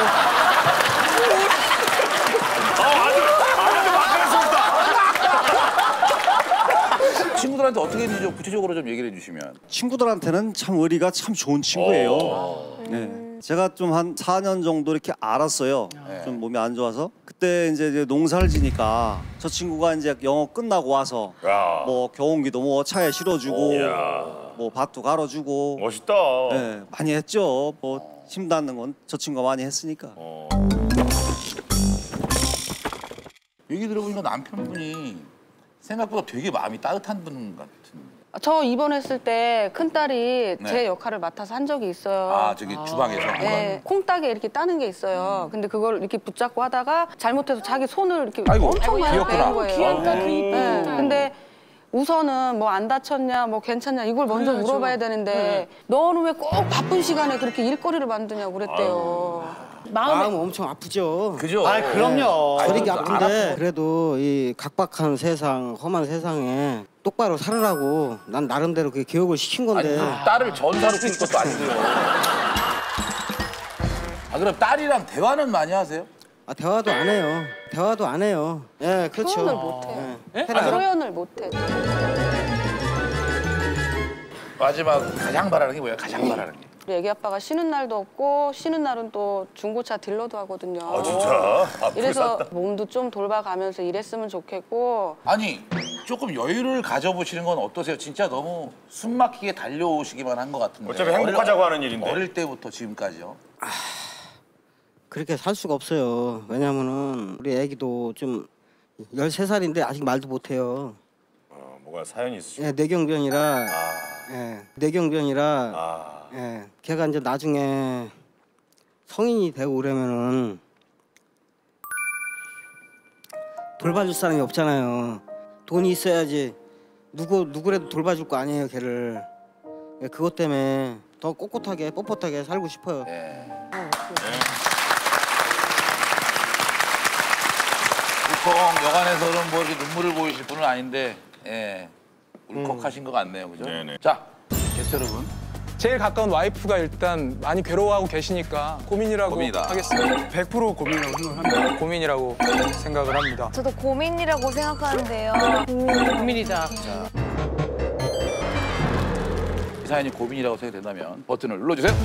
친구들한테 어떻게 했는지 구체적으로 좀 얘기를 해주시면. 친구들한테는 참 의리가 참 좋은 친구예요. 네. 제가 좀 한 사 년 정도 이렇게 알았어요. 네. 좀 몸이 안 좋아서. 그때 이제, 이제 농사를 지니까 저 친구가 이제 영어 끝나고 와서 야. 뭐 경운기도 뭐 차에 실어주고 이야. 뭐 밭도 갈아주고. 멋있다. 네, 많이 했죠. 뭐 힘 닿는 건 저 친구가 많이 했으니까. 어. 얘기 들어보니까 남편분이 생각보다 되게 마음이 따뜻한 분 같은. 저 입원했을 때 큰딸이 네. 제 역할을 맡아서 한 적이 있어요. 아 저기 주방에서. 네, 콩따개 이렇게 따는 게 있어요. 근데 그걸 이렇게 붙잡고 하다가 잘못해서 자기 손을 이렇게 아이고, 엄청 많이 귀엽구나. 뺀 거예요. 귀엽다, 그 이쁜. 네, 근데 우선은 뭐 안 다쳤냐, 뭐 괜찮냐 이걸 먼저 물어봐야 되는데 너는 왜 꼭 바쁜 시간에 그렇게 일거리를 만드냐고 그랬대요. 마음 엄청 아프죠. 그죠? 아, 그럼요. 저리기 아픈데 그래도 이 각박한 세상, 험한 세상에 똑바로 살으라고 난 나름대로 그 교육을 시킨 아니 건데. 그 딸을 전사로 키울 것도 아니고요. 아 그럼 딸이랑 대화는 많이 하세요? 아, 대화도 안 해요. 대화도 안 해요. 예, 그렇죠. 표현을 못해. 예. 아, 표현을 못해. 마지막 가장 바라는 게 뭐예요? 가장 바라는 게. 우리 애기 아빠가 쉬는 날도 없고 쉬는 날은 또 중고차 딜러도 하거든요. 아 진짜. 아프게 이래서 샀다. 몸도 좀 돌봐가면서 일했으면 좋겠고. 아니 조금 여유를 가져보시는 건 어떠세요? 진짜 너무 숨막히게 달려오시기만 한 것 같은데. 어차피 행복하자고 하는 일인데. 어릴 때부터 지금까지요. 그렇게 살 수가 없어요. 왜냐면은 우리 애기도 좀 열세 살인데 아직 말도 못 해요. 어, 뭐가 사연이 있으시. 예, 뇌경변이라. 아. 예, 뇌경변이라. 아. 예, 걔가 이제 나중에 성인이 되고 그러면은 돌봐줄 사람이 없잖아요. 돈이 있어야지 누구 누구라도 돌봐줄 거 아니에요, 걔를. 예, 그것 때문에 더 꼿꼿하게 뻣뻣하게 살고 싶어요. 예. 보통 여관에서는 뭐 이렇게 눈물을 보이실 분은 아닌데, 예, 울컥하신 것 같네요, 그죠? 네네. 자, 게스트 여러분. 제일 가까운 와이프가 일단 많이 괴로워하고 계시니까 고민이라고 고민이다. 하겠습니다. 백 퍼센트 고민이라고 생각합니다. 고민이라고 생각을 합니다. 저도 고민이라고 생각하는데요. 고민이다. 이 사연이 고민이라고 생각된다면 버튼을 눌러주세요.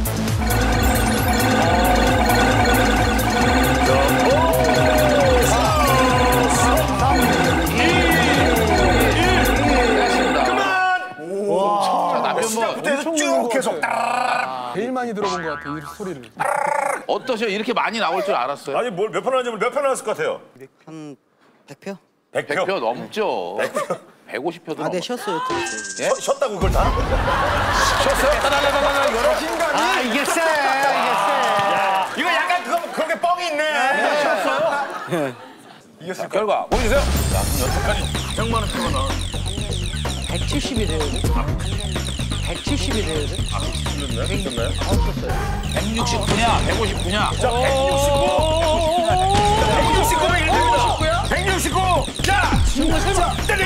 시작부터 해서 쭉 계속 따라락. 제일 많이 들어본 것 같아요, 이 소리를. 어떠세요? 이렇게 많이 나올 줄 알았어요? 아니 뭘 몇 편 하는지 몇 편 나왔을 것 같아요? 한 백 표? 백 표? 백 표 넘죠. 백오십 표도 아, 네, 넘었어요. 쉬었어요. 예? 쉬, 쉬었다고 그걸 다? 쉬었어요? 따라라라라 이거는 신감이. 아 이게 쎄, 이게 쎄. 이거 약간 그거 그렇게 뻥이 있네. 쉬었어요? 이겼을 결과 보여주세요. 야, 그럼 여태까지 가장 많은 표가 나. 백칠십이 돼야 돼. 백칠십이 돼야 돼. 아, 틀렸나요? 틀렸나요? 백육십구냐, 백오십구냐. 자, 백육십구. 백육십구면 일 등입니다. 백육십구. 자, 지금 세 번. 때리.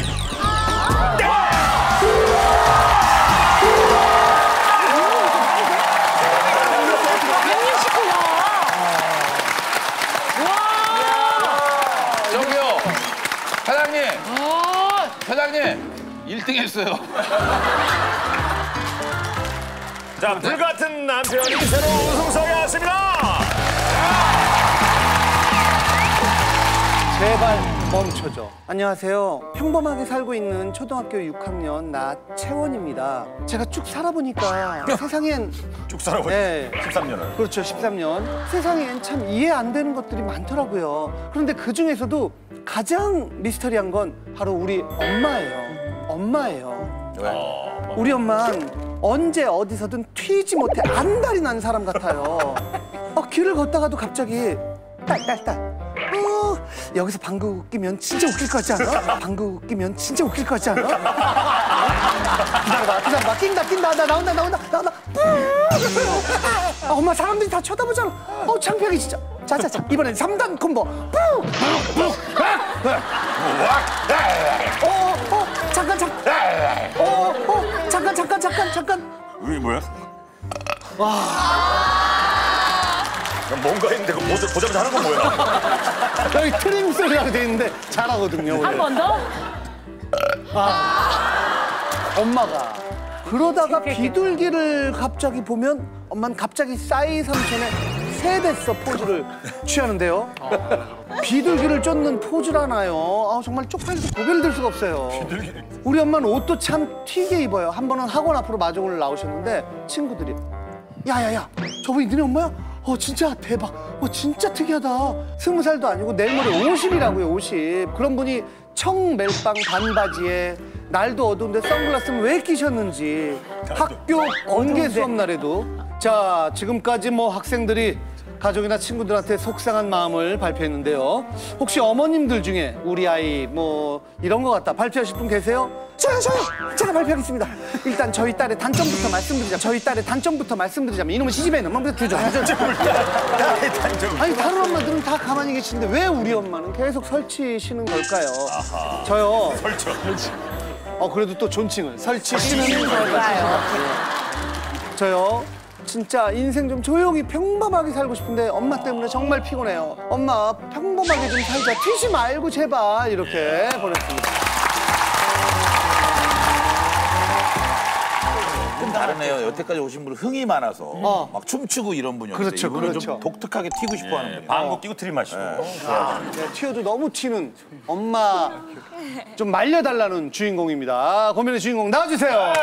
저기요, 사장님. 사장님, 일 등 했어요. 자, 불같은 남편이 새로운 우승상에 왔습니다. 제발 멈춰줘. 안녕하세요. 평범하게 살고 있는 초등학교 육 학년 나 채원입니다. 제가 쭉 살아보니까 세상엔 쭉 살아보니까 네. 십삼 년을. 그렇죠, 십삼 년. 세상엔 참 이해 안 되는 것들이 많더라고요. 그런데 그 중에서도 가장 미스터리한 건 바로 우리 엄마예요. 엄마예요. 왜? 우리 엄마는 언제 어디서든 튀지 못해 안달이 난 사람 같아요. 어, 길을 걷다가도 갑자기 딸딸딸. 어, 여기서 방구 끼면 진짜 웃길 것 같지 않아? 방구 끼면 진짜 웃길 것 같지 않아? 기다려봐, 기다려봐. 낀다, 낀다. 나 나온다, 나온다, 나온다. 아, 엄마 사람들이 다 쳐다보잖아. 어, 창피하게 진짜. 자자자, 이번엔 삼 단 콤보. 어, 어, 어, 잠깐, 잠깐. 어, 어, 잠깐, 잠깐, 잠깐, 잠깐. 이게 뭐야? 와. 뭔가 했는데 그거 보자, 보자마자 하는 건 뭐야? 여기 트림 소리라고 돼 있는데 잘하거든요. 한 번 더? 아, 엄마가 그러다가 비둘기를 갑자기 보면 엄마는 갑자기 싸이 삼촌의 세뱃서 포즈를 취하는데요. 비둘기를 쫓는 포즈라나요. 아, 정말 쪽팔려서 고개를 들 수가 없어요. 우리 엄마는 옷도 참 튀게 입어요. 한 번은 학원 앞으로 마중을 나오셨는데 친구들이 야야야, 저분이 너네 엄마야? 어, 진짜 대박. 어, 진짜 특이하다. 스무 살도 아니고 내일 모레 오십이라고요, 오십. 그런 분이 청멜빵 반바지에 날도 어두운데 선글라스는 왜 끼셨는지. 학교 번개 수업 날에도. 자, 지금까지 뭐 학생들이 가족이나 친구들한테 속상한 마음을 발표했는데요. 혹시 어머님들 중에 우리 아이 뭐 이런 것 같다 발표하실 분 계세요? 저요, 저요! 제가 발표하겠습니다. 일단 저희 딸의 단점부터 말씀드리자면 저희 딸의 단점부터 말씀드리자면 이놈은 시집에 넘어서 주죠. 딸의 단점. 아니, 다른 엄마들은 다 가만히 계시는데 왜 우리 엄마는 계속 설치시는 걸까요? 아하. 저요. 설치. 어, 그래도 또 존칭을 설치시는 걸까요? 저요. 진짜 인생 좀 조용히 평범하게 살고 싶은데 엄마 때문에 정말 피곤해요. 엄마 평범하게 좀 살자. 튀지 말고 제발. 이렇게 보냈습니다. 좀 다르네요. 여태까지 오신 분은 흥이 많아서 어. 막 춤추고 이런 분이었는데 그렇죠, 이분은 그렇죠. 좀 독특하게 튀고 싶어하는 분이에요. 방구 끼고 트림 마시고. 아, 네, 튀어도 너무 튀는 엄마 좀 말려달라는 주인공입니다. 고민의 주인공 나와주세요.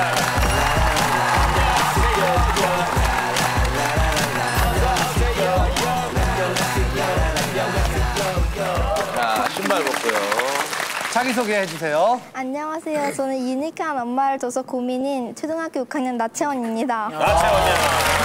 자, 신발 벗고요. 자기소개 해주세요. 안녕하세요. 저는 유니크한 엄마를 둬서 고민인 초등학교 육 학년 나채원입니다. 나채원이야.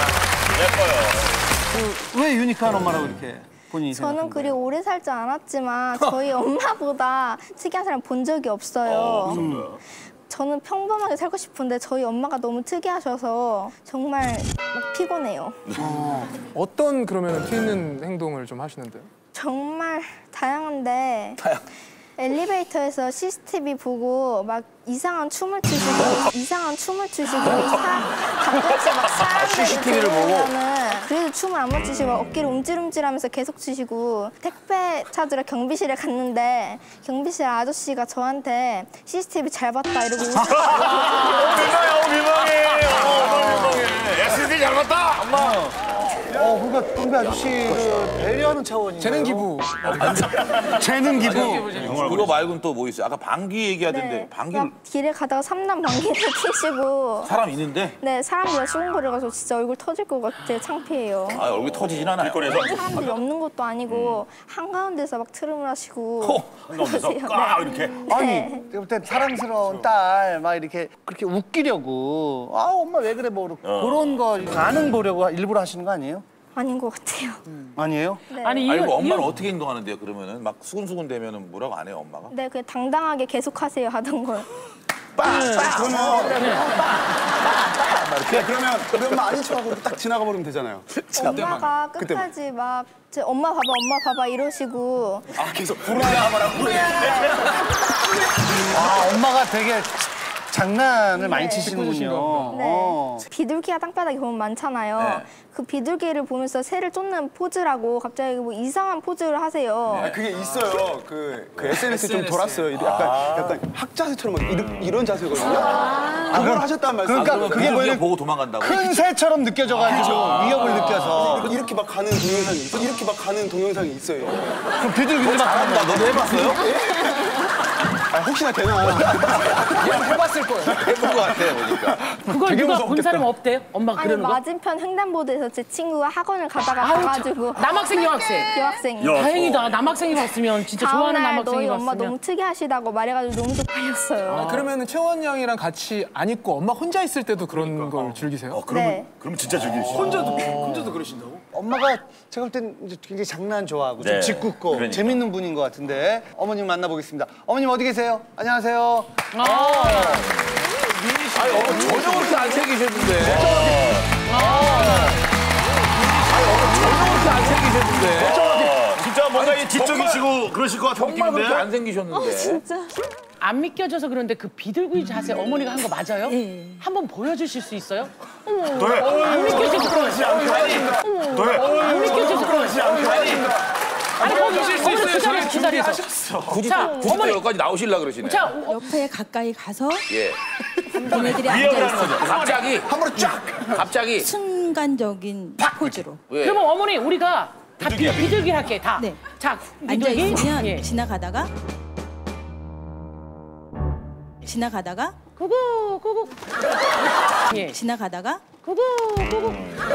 예뻐요. 그, 왜 유니크한 엄마라고 이렇게 본인이 저는 생각하는 그리 거예요? 오래 살지 않았지만 저희 엄마보다 특이한 사람 본 적이 없어요. 저는 평범하게 살고 싶은데 저희 엄마가 너무 특이하셔서 정말 막 피곤해요. 어, 어떤 그러면 튀는 행동을 좀 하시는데요? 정말 다양한데 엘리베이터에서 씨씨티비 보고 막 이상한 춤을 추시고 이상한 춤을 추시고 사, 가끔씩 막 사람들이 씨씨티비를 보고? 들어오면은 그래도 춤을 안 멈추시고 어깨를 움찔움찔하면서 계속 추시고 택배 찾으러 경비실에 갔는데 경비실 아저씨가 저한테 씨씨티비 잘 봤다 이러고 웃어요. 민망해, 민망해. 어, 민망해. 에스디 잘 봤다, 엄마. 어, 그러니까 동배 아저씨를 배려하는 차원이에요. 재능 기부. 재능 기부. 그거 말고는 또 뭐 있어요? 아까 방귀 얘기하던데 네. 방귀를 막 길에 가다가 삼남 방귀를 피시고. 사람 있는데? 네, 사람들이 수근거려가서 진짜 얼굴 터질 것 같아. 창피해요. 아 얼굴 터지진 않아요. 사람들이 없는 것도 아니고 한가운데서 막 트름을 하시고. 한가운데서 그러세요. 꽉 네. 이렇게. 아니, 네. 그때 사랑스러운 딸 막 이렇게 그렇게 웃기려고 아 엄마 왜 그래 뭐 어. 그런 거 반응 보려고 일부러 하시는 거 아니에요? 아닌 것 같아요. 아니에요? 네. 아니, 아니, 뭐 엄마는 이거- 어떻게 행동하는데요? 그러면은 막 수근수근 되면은 뭐라고 안 해요, 엄마가? 네, 그냥 당당하게 계속하세요 하던 걸. 네, 그러면 우리 엄마 아닌 척하고 딱 지나가 버리면 되잖아요. 엄마가 그때 끝까지 막 제 엄마 봐봐, 엄마 봐봐 이러시고. 아 계속 부르야 하라 부르야. 아 엄마가 되게 장난을 많이 네. 치시는군요. 네. 어. 비둘기가 땅바닥에 보면 많잖아요. 네. 그 비둘기를 보면서 새를 쫓는 포즈라고 갑자기 뭐 이상한 포즈를 하세요. 아, 그게 있어요. 그, 그 에스엔에스에 좀 돌았어요. 이렇게 약간, 약간 학자세처럼 막 이런, 이런 자세거든요. 아, 그걸 그럼- 하셨단 말이에요. 그러니까 그게 뭐예요? 보고 도망간다고? 큰 새처럼 느껴져가지고 위협을 느껴서. 이렇게, 이렇게 막 가는 동영상이 있어요. 이렇게 막 가는 동영상이 있어요. 그럼 비둘기들 막 잘한다. 너도 해봤어요? 아, 혹시나 되나. 그냥 해봤을 거예요. 해본 것 같아요, 보니까. 그걸 누가 본 사람 없대요? 엄마가 아니 그러는 거? 맞은편 횡단보도에서 제 친구가 학원을 가다가 아유, 가가지고 남학생, 여학생? 여학생이 다행이다. 남학생이 봤으면 진짜 좋아하는 다음날 남학생이 너희 봤으면. 엄마 너무 특이하시다고 말해가지고 너무 쪽팔렸어요. 아, 그러면 채원 양이랑 같이 안 있고 엄마 혼자 있을 때도 그런 걸 즐기세요? 네. 그럼 진짜 즐기시죠. 혼자도 혼자도 그러신다고? 엄마가 제가 볼 땐 이제 굉장히 장난 좋아하고 네, 좀 짓궂고 그러니까. 재밌는 분인 것 같은데 어머님 만나보겠습니다. 어머님 어디 계세요? 안녕하세요. 아니, 어머, 전혀 그렇게 안 챙기셨는데. 아니, 어머, 전혀 그렇게 안 챙기셨는데. 진짜 뭔가 아니, 이 뒤쪽이시고 그러실 것 같은 정말 그렇게 느낌인데. 안 생기셨는데. 안 믿겨져서 그런데 그 비둘기 자세 어머니가 한 거 맞아요? 한번 보여주실 수 있어요? 어머, 돼. 안 믿겨져서 그러지. 돼. 안 믿겨져서 그러지. 아니, 보여주실 수 어머니 있어요. 그 자리에서 저희 그 자리에서. 준비하셨어. 굳이, 자, 굳이 또 어머니. 여기까지 나오시려고 그러시네. 자, 옆에 가까이 가서 예. 걔네들이 위협을 하는 앉아있어요. 거죠. 갑자기. 한 번에 쫙. 갑자기. 순간적인 포즈로. 왜? 그러면 어머니 우리가 다 비둘기, 비둘기 할게 다. 네. 자, 앉아 비둘기. 있으면 예. 지나가다가 지나가다가 구구 구구. 예. 지나가다가 구구 구구.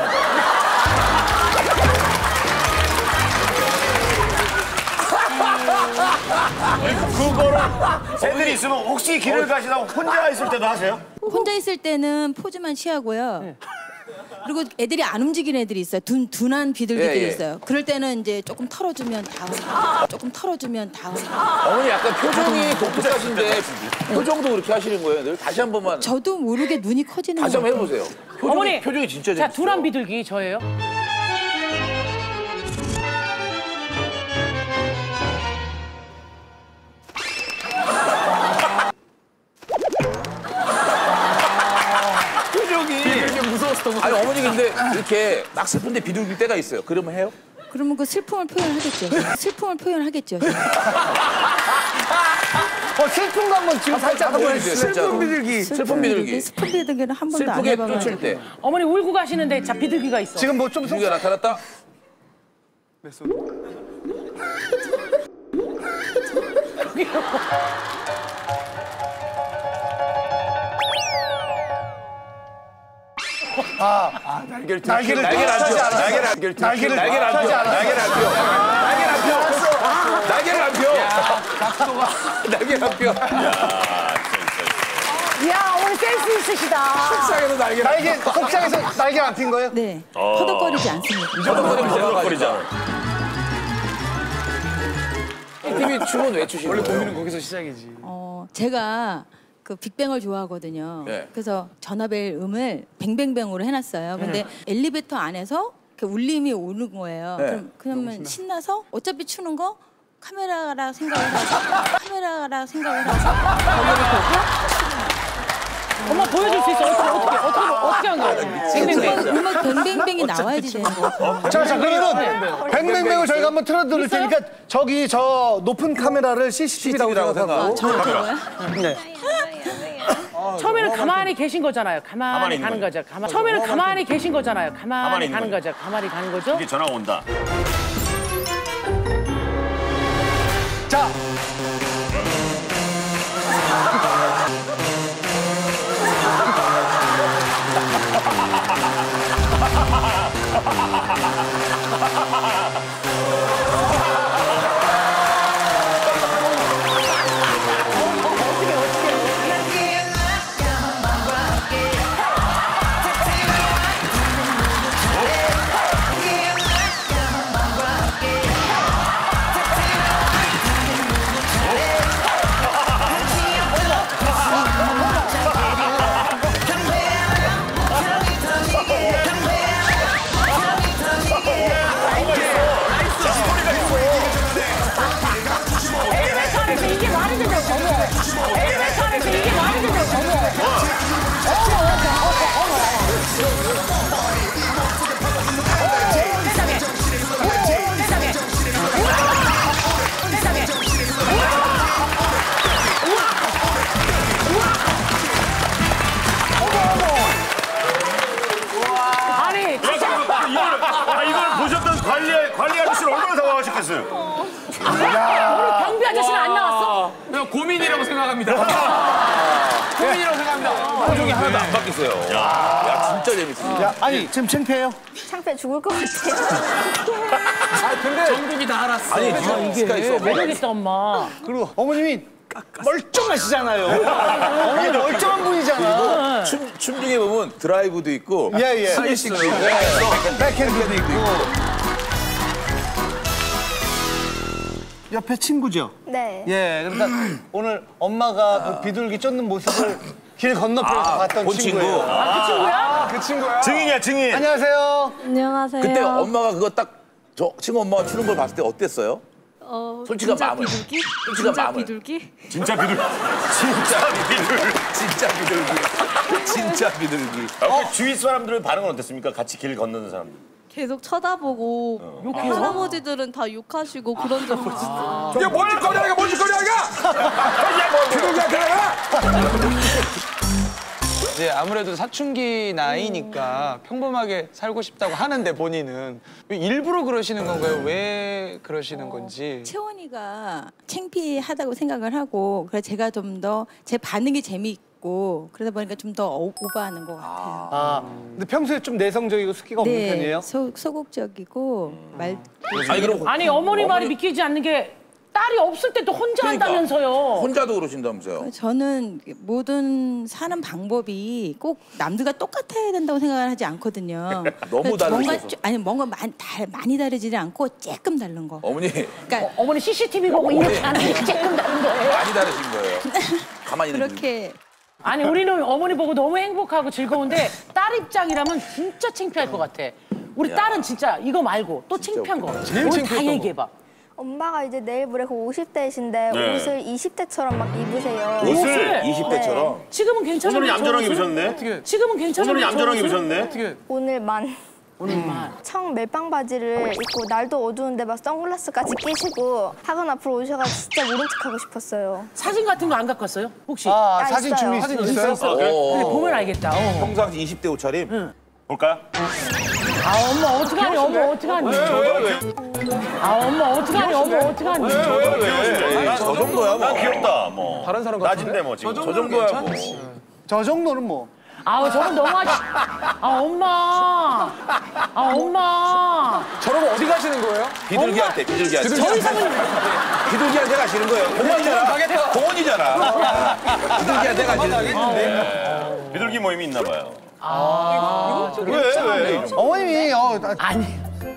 그거를 새들이 있으면 혹시 길을 가시다가 혼자 있을 때도 하세요? 혼자 있을 때는 포즈만 취하고요. 그리고 애들이 안 움직이는 애들이 있어요. 둔, 둔한 비둘기들이 예, 예. 있어요. 그럴 때는 이제 조금 털어주면 다음, 조금 털어주면 다음. 어머니 약간 표정이 독특하신데 표정도 그렇게 하시는 거예요? 늘 다시 한 번만. 저도 모르게 눈이 커지는 다시 것 한번 같아요. 해보세요. 표정이, 어머니. 표정이 진짜 자, 재밌어요. 두란 비둘기 저예요. 표정이. 되게 무서웠어. 아니 어머니 근데 이렇게 막 슬픈데 비둘길 때가 있어요. 그러면 해요? 그러면 그 슬픔을 표현하겠죠. 슬픔을 표현하겠죠. 어 슬픈 거 한번 지금 살짝 한번 보여주세요, 해주세요. 슬픈 진짜로. 비둘기. 슬픈 비둘기. 슬픈 비둘기는 한 번도 안 슬프게 해봐가지고. 쫓을 때. 어머니 울고 가시는데 자 비둘기가 있어. 지금 뭐 좀 비둘기가 나타났다? 아, 날개를 날개를 날개를 안 펴. 날개를 안 펴. 날개를 날개를 안 펴. 펴지 않아요. 날개를 안 펴. 날개를 안 펴. 날개를 안 펴. 날개를 안 펴. 이야 어머니 센스 있으시다. 속상해서 날개를 안 날개 펴. 속상해서 날개 안 핀 거예요? 네. 허덕거리지 않습니다. 허덕거리면 허덕거리잖아. 티비 춤은 왜 추시는 원래 거예요? 고민은 거기서 시작이지. 어, 제가 그 빅뱅을 좋아하거든요. 네. 그래서 전화벨 음을 뱅뱅뱅으로 해놨어요. 근데 엘리베이터 안에서 그 울림이 오는 거예요. 네. 그럼 그러면 신나서 어차피 추는 거 카메라라 생각을 하고 카메라라 생각을 하고 거기를 보고 엄마 보여줄 수 있어. 어떻게 어떻게 어떻게 어떻게 한 거야? 뱅뱅뱅. 음악 뱅뱅뱅이 나와야지 되는 거. 자, 자, 그러면 뱅뱅뱅을 저희가 한번 틀어드릴 테니까 저기 저 높은 카메라를 씨씨티비라고 생각하고. 저 저거요? 네. 처음에는 가만히 계신 거잖아요. 가만히, 가만히 가는 있는 거죠. 가만, 처음에는 가만히 계신 거잖아요. 가만히, 가만히 가는 있는 거죠. 가만히 가는 거죠. 이게 전화가 온다. 자. 엘리베이터에서 이게 말이 되냐고. 엘리베이터에서 이게 말이 되냐고. 어머, 어머, 어머, 세상에. 세상에. 세상에. 아니, 진짜. 이걸, 아, 이걸 보셨던 관리, 관리 아저씨는 얼마나 당황하셨겠어요? 우리 경비 아저씨는 안 나왔어? 그냥 고민이라고 생각합니다. 고민이라고 생각합니다. 표정이 하나도 안 바뀌세요. 야, 야 진짜 재밌습니다. 야, 아니 지금 창피해요? 창피해 죽을 것 같아요. 아 근데 전국이 다 알았어. 아니, 이게 매력있다, 엄마. 그리고 어머님이 멀쩡하시잖아요. 어머니 멀쩡한 분이잖아. 춤, 춤 중에 보면 드라이브도 있고 예, 예. 스위싱도 있고 백핸드도 있고. 옆에 친구죠? 네. 예, 그러니까 오늘 엄마가 그 비둘기 쫓는 모습을 길 건너편에서 아, 봤던 본 친구예요. 친구. 아, 그 친구야? 그 친구야? 증인이야, 증인. 안녕하세요. 안녕하세요. 그때 엄마가 그거 딱 저 친구 엄마가 추는 걸 봤을 때 어땠어요? 어, 솔직한 진짜 마음을. 비둘기? 솔직한 진짜 마음을. 비둘기? 진짜 비둘기. 진짜 비둘기. 진짜 비둘기. 진짜 비둘기. 아, 그 주위 사람들의 반응은 어땠습니까? 같이 길 건너는 사람들. 계속 쳐다보고 욕해요? 할아버지들은 다 욕하시고 그런 적 있어요. 야, 뭔 짓거리야, 이거 뭔 짓거리야, 이거! 비둘기한테 내가! 이제 아무래도 사춘기 나이니까 평범하게 살고 싶다고 하는데 본인은 일부러 그러시는 건가요? 왜 그러시는 건지. 채원이가 창피하다고 생각을 하고 그래서 제가 좀 더 제 반응이 재미있고 그러다 보니까 좀 더 오버하는 것 같아요. 아, 근데 평소에 좀 내성적이고 스키가 없는 네, 편이에요? 소, 소극적이고 말. 아니, 그럼 아니, 어머니 말이 믿기지 않는 게 딸이 없을 때도 혼자 한다면서요. 혼자도 그러신다면서요. 저는 모든 사는 방법이 꼭 남들과 똑같아야 된다고 생각을 하지 않거든요. 너무 그래서 뭔가 다르셔서. 좀- 아니 뭔가 많이, 다, 많이 다르지는 않고 조금 다른 거. 어머니 그러니까 어, 머니 씨씨티비 보고 이렇게 하는 게 조금 다른 거예요. 많이 다르신 거예요. 가만히 있는 그렇게 아니, 우리는 어머니 보고 너무 행복하고 즐거운데 딸 입장이라면 진짜 창피할 것 같아. 우리 딸은 진짜 이거 말고 또 창피한 거. 제일 오늘 다 창피했던 거. 얘기해봐. 엄마가 이제 내일 모레 오십 대이신데 네. 옷을 이십 대처럼 막 입으세요. 옷을 이십 대처럼. 지금은 괜찮은데 오늘은 얌전하게 저 옷은? 입으셨네. 어떻게 지금은 괜찮은데 오늘은 얌전하게 저 옷은? 입으셨네. 어떻게 오늘만 오늘만. 청 멜빵 바지를 입고 날도 어두운데 막 선글라스까지 끼시고 학원 앞으로 오셔가 진짜 모른 척하고 싶었어요. 사진 같은 거 안 갖고 왔어요? 혹시? 아, 아, 사진 있어요. 준비 사진 있어요? 있어요? 어, 근데 보면 알겠다. 어. 평상시 이십 대 옷차림. 볼까요? 아, 엄마 어떡하니? 엄마 어떡하니? 아, 엄마 어떡하니? 엄마 어떡하니? 저 정도야 뭐. 난 귀엽다, 뭐. 다른 사람 낮인데 뭐 지금. 저 정도야 뭐. 저 정도는 뭐. 아우, 저건 너무하지. 아, 엄마. 아, 엄마. 저러고 어디 가시는 거예요? 비둘기한테, 비둘기한테. 저 이상은 비둘기한테 가시는 거예요. 공원이잖아. 공원이잖아. 비둘기한테 가시는 거예요. 비둘기 모임이 있나 봐요. 아, 이거 왜, 왜? 어머님이 어, 아니.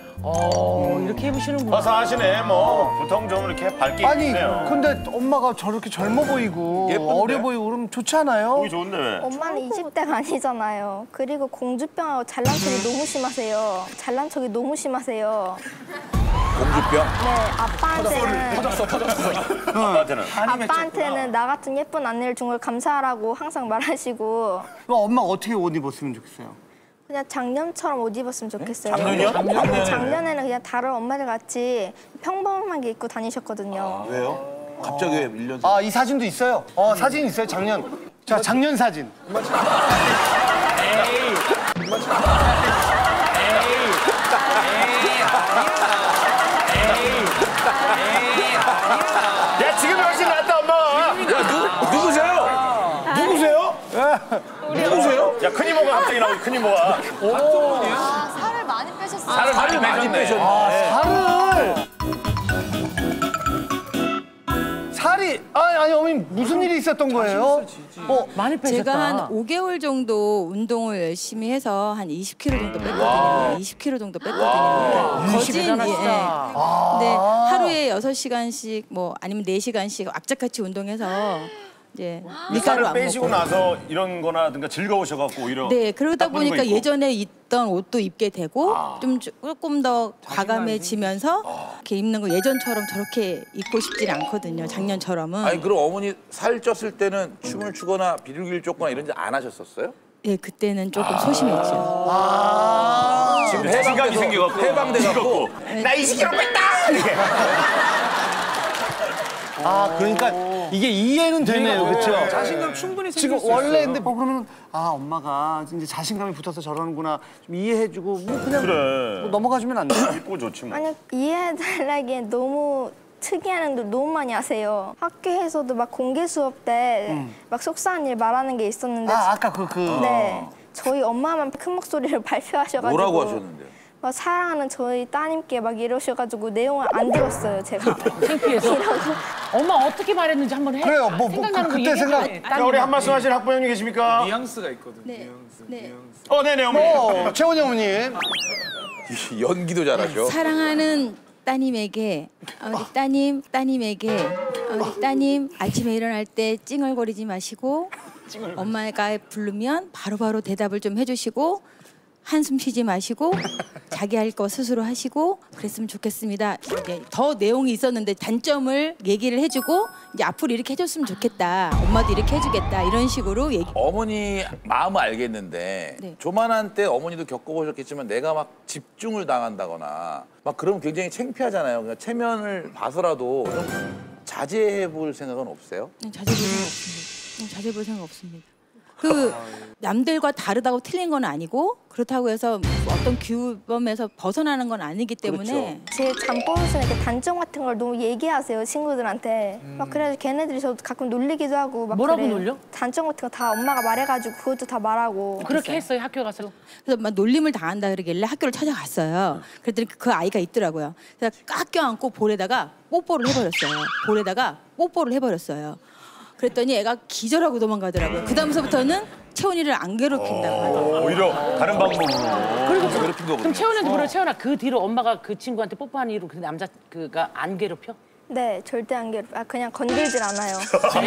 어, 이렇게 해보시는구나. 화사하시네, 뭐. 보통 좀 이렇게 밝게 아니 입으세요. 근데 엄마가 저렇게 젊어 보이고 예쁜데? 어려 보이고 그러면 좋지 않아요? 보기 좋은데 왜? 엄마는 이십 대가 아니잖아요. 그리고 공주병하고 잘난 척이 너무 심하세요. 잘난 척이 너무 심하세요. 공주병? 네, 아빠한테는 터졌어 터졌어. 아빠한테는. 아빠한테는 나 같은 예쁜 아내를 준 걸 감사하라고 항상 말하시고 그럼 엄마가 어떻게 옷 입었으면 좋겠어요? 그냥 작년처럼 옷 입었으면 좋겠어요. 작년이요? 작년에 작년에는 그냥 다른 엄마들 같이 평범하게 입고 다니셨거든요. 왜요? 갑자기 왜 일 년 아, 이 사진도 있어요. 어, 사진 있어요, 작년. 자, 작년 사진. 에이. 야, 지금 훨씬 낫다, 엄마. 야, 누, 누구세요? 누구세요? 누구세요? 야, 큰 이모가 갑자기 나오지, 큰 이모가. 아, 살을 많이 빼셨어요. 살을 많이 많이 빼셨네. 빼셨네. 아, 살을. 살이 아니 아니 어머니 무슨 일이 있었던 거예요? 어, 많이 빼셨다. 제가 한 오 개월 정도 운동을 열심히 해서 한 이십 킬로그램 정도 뺐거든요. 이십 킬로그램 정도 뺐거든요. 거진 예. 근데 하루에 여섯 시간씩 뭐 아니면 네 시간씩 악착같이 운동해서 이제 밀가루 살을 안 빼시고 먹고. 나서 이런 거나든가 즐거우셔갖고 오히려. 네, 그러다 딱 보는 거 보니까 있고. 예전에 입던 옷도 입게 되고 좀 조금 더 과감해지면서 이렇게 입는 거 예전처럼 저렇게 입고 싶지는 않거든요. 작년처럼은. 아니 그럼 어머니 살 쪘을 때는 춤을 추거나 비둘기를 쫓거나 이런 데 안 하셨었어요? 예, 그때는 조금 소심했죠. 아 지금 자신감이 생겨갖고. 해방돼갖고 나 이십 킬로그램 뺐다! 이렇게. 아 그러니까 이게 이해는 되네요, 그렇죠? 자신감 충분히 생길 지금 수 있어요. 원래 근데 뭐 그러면 아 엄마가 이제 자신감이 붙어서 저러는구나 좀 이해해주고 뭐 그냥 그래. 뭐 넘어가주면 안 돼? 입고 좋지 뭐. 아니 이해해달라기엔 너무 특이한 행동 너무 많이 하세요. 학교에서도 막 공개 수업 때 막 속상한 일 말하는 게 있었는데 아 아까 그 그. 네 저희 엄마만 큰 목소리를 발표하셔가지고 뭐라고 하셨는데요? 막 사랑하는 저희 따님께 막 이러셔가지고 내용을 안 들었어요 제가. 창피해서. 엄마 어떻게 말했는지 한번 해. 그래요, 뭐, 뭐 생각나는 그- 거 그때 얘기해. 생각- 야, 우리 한 말씀 하시는 학부형님 계십니까? 뉘앙스가 있거든. 네. 네. 어, 네네, 어머니. 어, 최원희 어머님. 연기도 잘하셔. 사랑하는 따님에게 아, 우리 따님 따님에게 아, 우리 따님 아침에 일어날 때 찡얼거리지 마시고 엄마가 부르면 바로바로 대답을 좀 해주시고 한숨 쉬지 마시고 자기 할 거 스스로 하시고 그랬으면 좋겠습니다. 이제 더 내용이 있었는데 단점을 얘기를 해주고 이제 앞으로 이렇게 해줬으면 좋겠다. 엄마도 이렇게 해주겠다. 이런 식으로 얘기. 어머니 마음은 알겠는데 네. 조만한 때 어머니도 겪어보셨겠지만 내가 막 집중을 당한다거나 막 그러면 굉장히 창피하잖아요. 그러니까 체면을 봐서라도 좀 자제해 볼 생각은 없어요? 그냥 자제볼 생각 없습니다. 그냥 자제볼 생각 없습니다. 그 남들과 다르다고 틀린 건 아니고 그렇다고 해서 어떤 규범에서 벗어나는 건 아니기 때문에 제 잠버릇은 이렇게 단점 같은 걸 너무 얘기하세요 친구들한테. 막 그래서 걔네들이 저도 가끔 놀리기도 하고 막 뭐라고 그래요. 놀려? 단점 같은 거 다 엄마가 말해가지고 그것도 다 말하고. 그렇게 했어요 학교 가서. 그래서 막 놀림을 당한다 그러길래 학교를 찾아갔어요. 그랬더니 그 아이가 있더라고요. 그래서 꽉 껴안고 볼에다가 뽀뽀를 해버렸어요. 볼에다가 뽀뽀를 해버렸어요. 그랬더니 애가 기절하고 도망가더라고요. 그 다음서부터는 채원이를 안 괴롭힌다고 하더라고요. 오히려 다른 방법으로. 그리고 괴롭힌 거거든요. 그럼 채원이한테 물어 채원아 그 뒤로 엄마가 그 친구한테 뽀뽀한 이후로 그 남자 그가 안 괴롭혀? 네 절대 안 괴롭. 아 그냥 건들질 않아요.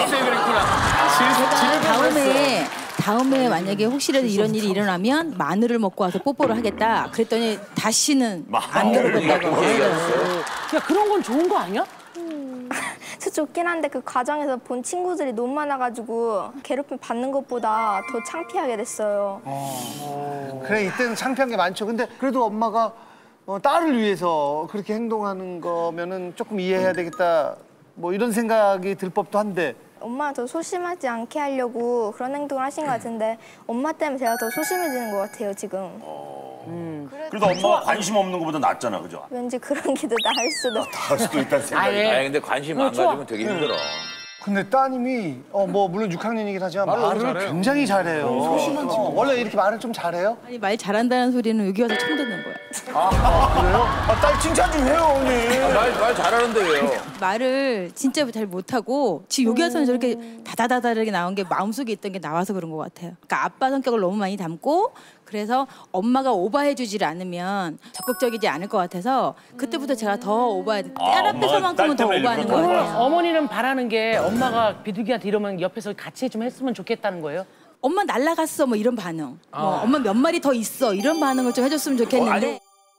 제가 다음에 다음에 만약에 혹시라도 이런 일이 일어나면 마늘을 먹고 와서 뽀뽀를 하겠다. 그랬더니 다시는 안 괴롭힌다고 하더라고요. 야 그런 건 좋은 거 아니야? 저 좋긴 한데 그 과정에서 본 친구들이 너무 많아가지고 괴롭힘 받는 것보다 더 창피하게 됐어요. 그래 이때는 창피한 게 많죠. 근데 그래도 엄마가 어, 딸을 위해서 그렇게 행동하는 거면은 조금 이해해야 되겠다. 뭐 이런 생각이 들 법도 한데. 엄마가 더 소심하지 않게 하려고 그런 행동을 하신 것 같은데 엄마 때문에 제가 더 소심해지는 것 같아요 지금. 음. 그래도 엄마가 관심 없는 것보다 낫잖아, 그죠? 왠지 그런 게 더 나을 수도. 할 수도 있다는 생각이. 아니 근데 관심 안 그렇죠. 가지면 되게 힘들어. 근데 따님이 어 뭐 물론 육 학년이긴 하지만 말을 말을 잘해요. 굉장히 잘해요. 소심한 친구. 원래 이렇게 말을 좀 잘해요? 아니 말 잘한다는 소리는 여기 와서 처음 듣는 거야. 그래요? 아, 딸 칭찬 좀 해요, 어머니. 말, 말 잘하는데 왜요? 말을 진짜 잘 못하고 지금 여기 와서는 저렇게 다다다다르게 나온 게 마음속에 있던 게 나와서 그런 것 같아요. 그러니까 아빠 성격을 너무 많이 담고 그래서 엄마가 오버해주질 않으면 적극적이지 않을 것 같아서 그때부터 제가 더 오버해야 돼. 딸 앞에서만큼은 더 오버하는 것 같아요. 어머니는 바라는 게 엄마가 비둘기한테 이러면 옆에서 같이 좀 했으면 좋겠다는 거예요? 엄마 날라갔어 뭐 이런 반응. 뭐 엄마 몇 마리 더 있어 이런 반응을 좀 해줬으면 좋겠는데.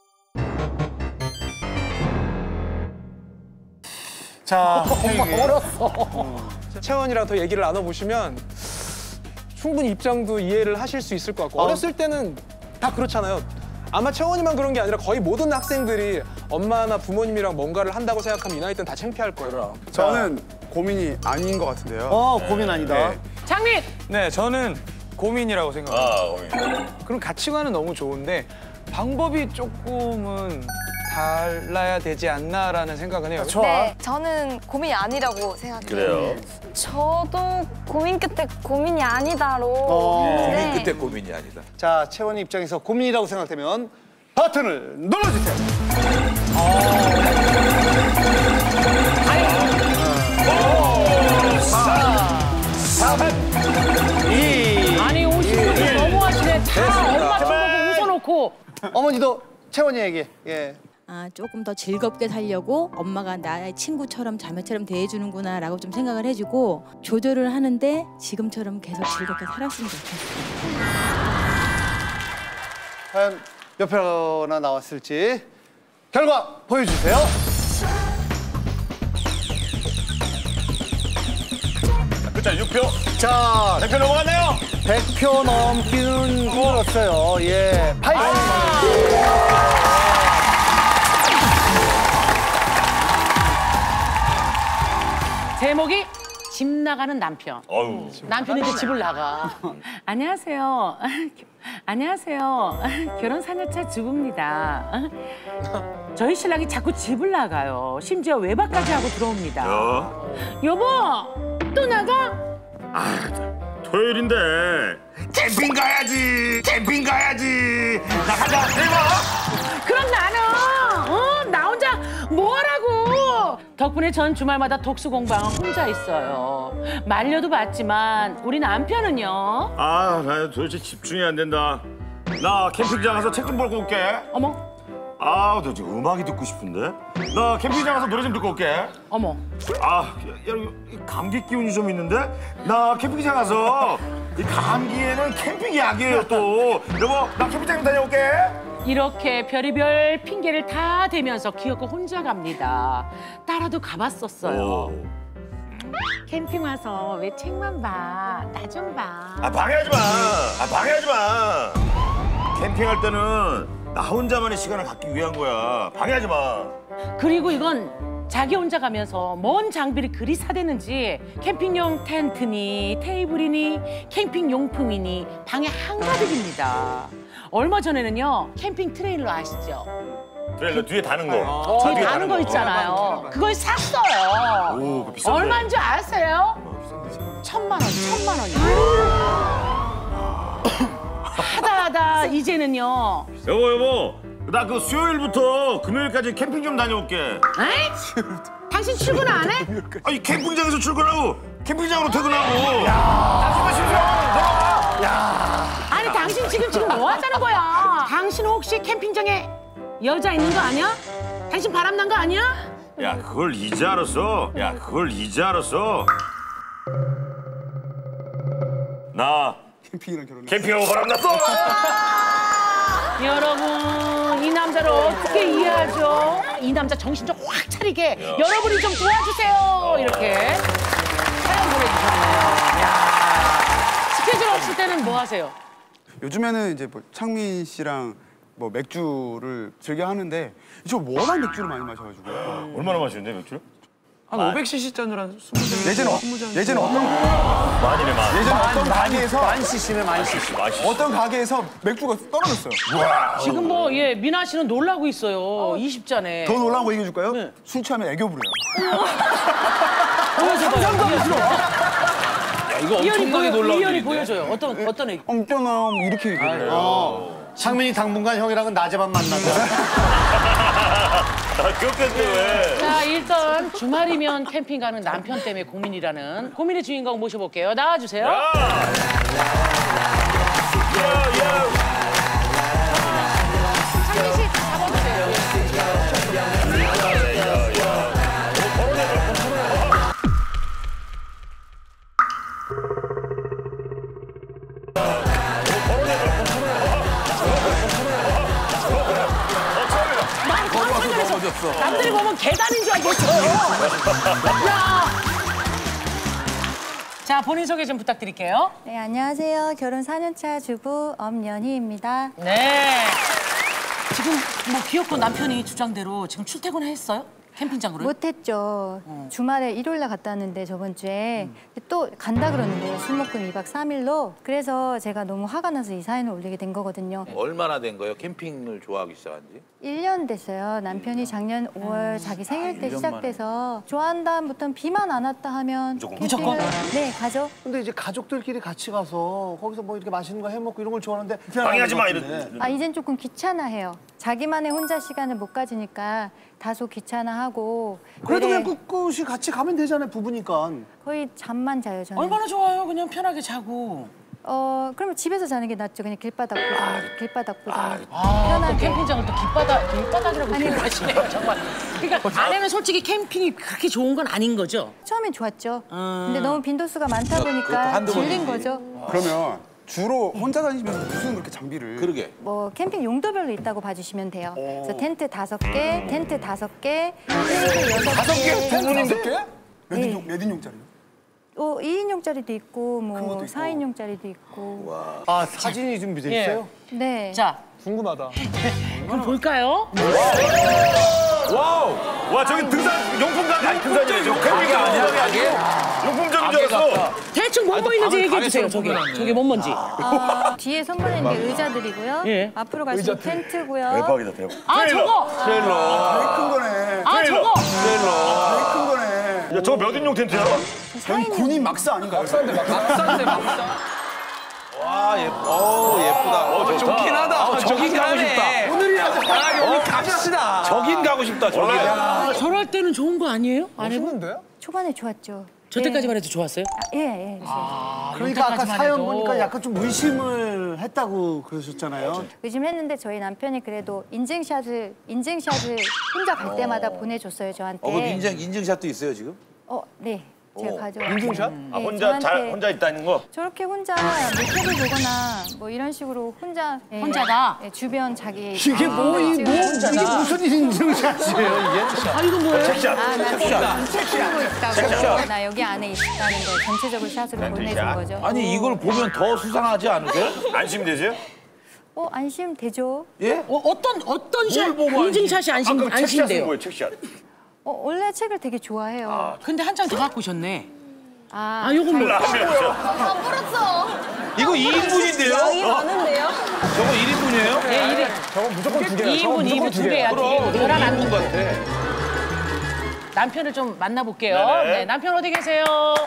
자, 채원이랑 더 얘기를 나눠보시면 충분히 입장도 이해를 하실 수 있을 것 같고 어렸을 때는 다 그렇잖아요. 아마 채원이만 그런 게 아니라 거의 모든 학생들이 엄마나 부모님이랑 뭔가를 한다고 생각하면 이 나이 때는 다 창피할 거예요. 저는 고민이 아닌 것 같은데요. 어 고민 아니다. 네. 장민. 네, 저는 고민이라고 생각합니다. 아, 고민. 그럼 가치관은 너무 좋은데 방법이 조금은 달라야 되지 않나라는 생각은 해요. 네, 저는 고민이 아니라고 생각해요. 그래요? 저도 고민 끝에 고민이 아니다로. 어. 네. 고민 끝에 고민이 아니다. 자, 채원이 입장에서 고민이라고 생각되면 버튼을 눌러주세요. 아니 오십 분이 너무하시네. 다 엄마 좀 보고 웃어놓고. 어머니도 채원이에게 예. 아, 조금 더 즐겁게 살려고 엄마가 나의 친구처럼 자매처럼 대해주는구나라고 좀 생각을 해주고 조절을 하는데 지금처럼 계속 즐겁게 살았으면 좋겠어요. 과연 몇 표나 나왔을지 결과 보여주세요. 그쵸, 육 표. 자, 백 표 넘어갔네요. 백 표 넘기는 힘들었어요. 예, 팔 표. 제목이 집 나가는 남편. 어우. 남편이 이제 집을 나가. 안녕하세요. 안녕하세요. 결혼 사 년차 주부입니다. 저희 신랑이 자꾸 집을 나가요. 심지어 외박까지 하고 들어옵니다. 야. 여보, 또 나가? 아, 토요일인데 캠핑 가야지. 캠핑 가야지. 나가자. 대박. 그럼 나는 어? 나 혼자 뭐 하라고? 덕분에 전 주말마다 독서 공방 혼자 있어요. 말려도 봤지만 우리 남편은요? 아, 나 도대체 집중이 안 된다. 나 캠핑장 가서 책 좀 보고 올게. 어머. 아, 나 지금 음악이 듣고 싶은데. 나 캠핑장 가서 노래 좀 듣고 올게. 어머. 아, 야, 야, 감기 기운이 좀 있는데? 나 캠핑장 가서 이 감기에는 캠핑이 약이에요 또. 여보, 나 캠핑장 좀 다녀올게. 이렇게 별의별 핑계를 다 대면서 기어코 혼자 갑니다. 따라도 가봤었어요. 오. 캠핑 와서 왜 책만 봐? 나 좀 봐. 아, 방해하지 마. 아, 방해하지 마. 캠핑할 때는 나 혼자만의 시간을 갖기 위한 거야. 방해하지 마. 그리고 이건 자기 혼자 가면서 뭔 장비를 그리 사대는지 캠핑용 텐트니 테이블이니 캠핑 용품이니 방에 한가득입니다. 얼마 전에는요 캠핑 트레일러 아시죠? 트레일러 뒤에 다는 거. 어, 차 뒤에 다는 거 있잖아요. 그걸 샀어요. 오, 그거 비싼데. 얼마인 줄 아세요? 천만 원, 천만 원이요. 하다 하다 이제는요. 여보, 여보. 나 그 수요일부터 금요일까지 캠핑 좀 다녀올게. 에이? 당신 출근 안 해? 아니, 캠핑장에서 출근하고 캠핑장으로 퇴근하고. 당신만 심심하면 들어가. 야. 아니 당신 지금 지금 뭐 하자는 거야? 당신 혹시 캠핑장에 여자 있는 거 아니야? 당신 바람 난 거 아니야? 야, 그걸 이제 알았어. 야, 그걸 이제 알았어. 나 캠핑이랑 결혼해. 캠핑하고 바람났어. 여러분 이 남자를 어떻게 이해하죠? 이 남자 정신 좀 확 차리게 야. 여러분이 좀 도와주세요. 이렇게 사연 보내주셨네요. 야. 스케줄 없을 때는 뭐 하세요? 요즘에는 이제 뭐 창민 씨랑 뭐 맥주를 즐겨 하는데 저 워낙 맥주를 많이 마셔가지고 얼마나 마시는데 맥주? 한 오백 씨씨 잔으로 한 스무 잔. 예전에 어, 스무 잔. 예전에 어떤 많이네, 많이. 예전에 어떤 가게에서 만 씨씨네 만 씨씨. 어떤 가게에서 맥주가 떨어졌어요. 지금 뭐 예 미나 씨는 놀라고 있어요. 이십 잔에. 더 놀라운 거 얘기해 줄까요? 술 취하면 애교 부려요. 상상도 하기 싫어. 야, 이거 엄청나게 놀라운 이현이 일인데. 보여줘요. 어떤 어떤 얘기? 엄청나 이렇게 얘기해요. 어. 창민이 당분간 형이랑은 낮에만 만난다. 아, 귀엽겠네, 왜. 자 일단 주말이면 캠핑 가는 남편 때문에 고민이라는 고민의 주인공 모셔볼게요. 나와주세요. 창민 씨 잡아주세요. 남들이 보면 계단인 줄 알겠어요. 야. 자 본인 소개 좀 부탁드릴게요. 네, 안녕하세요. 결혼 사 년 차 주부 엄연희입니다. 네. 지금 뭐 귀엽고 남편이 주장대로 지금 출퇴근했어요? 캠핑장으로? 못했죠. 주말에 일요일날 갔다 왔는데 저번 주에 또 간다 그러는 거예요. 술 먹고 이 박 삼 일로. 그래서 제가 너무 화가 나서 이 사연을 올리게 된 거거든요. 얼마나 된 거예요? 캠핑을 좋아하기 시작한 지? 일 년 됐어요. 남편이 작년 오월 자기 생일 때 일 년 시작돼서 좋아한 다음부터는 비만 안 왔다 하면 무조건. 캠핑을 네 가죠. 근데 이제 가족들끼리 같이 가서 거기서 뭐 이렇게 맛있는 거 해먹고 이런 걸 좋아하는데 방해하지 마, 이런- 아 이젠 조금 귀찮아해요. 자기만의 혼자 시간을 못 가지니까 다소 귀찮아하고 그래도 외래- 그냥 꿋꿋이 같이 가면 되잖아요, 부부니까. 거의 잠만 자요 저는. 얼마나 좋아요. 그냥 편하게 자고. 어 그러면 집에서 자는 게 낫죠. 그냥 길바닥 보다 길바닥 보다 아, 또 편하게. 캠핑장은 또 길바닥, 길바닥이라고 아니, 표현하시네요, 정말. 그러니까 아내는 솔직히 캠핑이 그렇게 좋은 건 아닌 거죠? 처음엔 좋았죠. 음. 근데 너무 빈도수가 많다 그것도 보니까 한두 질린 번이지. 거죠. 그러면 주로 혼자 다니시면서 무슨 그렇게 장비를? 그러게. 뭐 캠핑 용도별로 있다고 봐주시면 돼요. 그래서 텐트 다섯 개, 텐트 다섯 개, 테이블 여섯 개. 다섯 개? 부모님들 개? 네. 몇 인용 몇 인용짜리요? 어, 이 인용짜리도 있고 뭐 사 인용짜리도 있고. 아, 사진이 준비돼 있어요? 네. 자, 궁금하다. 그럼 볼까요? 와우! 와 저기 등산 용품 가게 아니 등산이래. 저 캠핑이 아니야 가게? 용품점인 줄 알았어. 대충 뭐 뭐 있는지 얘기해 주세요, 저게. 저게 뭐 뭔지. 아, 뒤에 선반에 있는 게 의자들이고요. 예. 앞으로 갈수록 텐트고요. 대박이다 대박. 아, 저거! 트레일러. 제일 큰 거네. 아, 저거! 트레일러. 제일 큰 거네. 야 저거 몇 인용 텐트야? 전 군인 막사 아닌가요? 막사인데 막사인데 막사. 와, 예뻐. 어, 예쁘다. 어, 좋긴 하다. 어, 저긴 좋긴 가고 하네. 싶다. 오늘이라도 아, 여기 어? 갑시다. 저긴 가고 싶다, 저긴. 아, 저럴 때는 좋은 거 아니에요? 아내분? 초반에 좋았죠. 저 때까지만 해도 좋았어요? 아, 예, 예. 그러니까 아까 여태까지만 사연 해도. 보니까 약간 좀 의심을 했다고 그러셨잖아요. 의심했는데 저희 남편이 그래도 인증샷을 인증샷을 혼자 갈 때마다 보내줬어요 저한테. 어, 그럼 인증, 인증샷도 있어요, 지금? 어, 네. 제가 어. 가져왔어요. 인증샷? 네, 아 혼자 잘 저한테 혼자 있다는 거? 저렇게 혼자 모텔을 보거나 뭐 이런 식으로 혼자 예, 혼자다? 예, 주변 자기 이게 뭐, 이, 뭐, 이게 무슨 인증샷이에요, 이게? 아, 이거 뭐예요? 책샷. 아, 나 샷. 지금 보고 있다고. 샷. 나 여기 안에 있다는 걸 전체적으로 샷으로 보내준 거죠. 아니, 이걸 보면 더 수상하지 않으세요? 안심되세요? 어, 안심 되죠. 예? 어, 어떤, 어떤 샷? 뭘 보고 인증샷이 안심, 아까 책샷은 안심돼요. 뭐예요 책샷? 어, 원래 책을 되게 좋아해요. 근데 한 장 더 갖고 오셨네. 아, 아, 요건 뭐? 라면. 안 불었어. 이거 이 인분인데요? 양이 많은데요? 저거 일 인분이에요? 예, 이래. 저거 무조건 두 개야. 이 인분, 이 인분 두 개야. 두 그럼, 개. 계란 안 인분 두 같아. 남편을 좀 만나볼게요. 네네. 네, 남편 어디 계세요?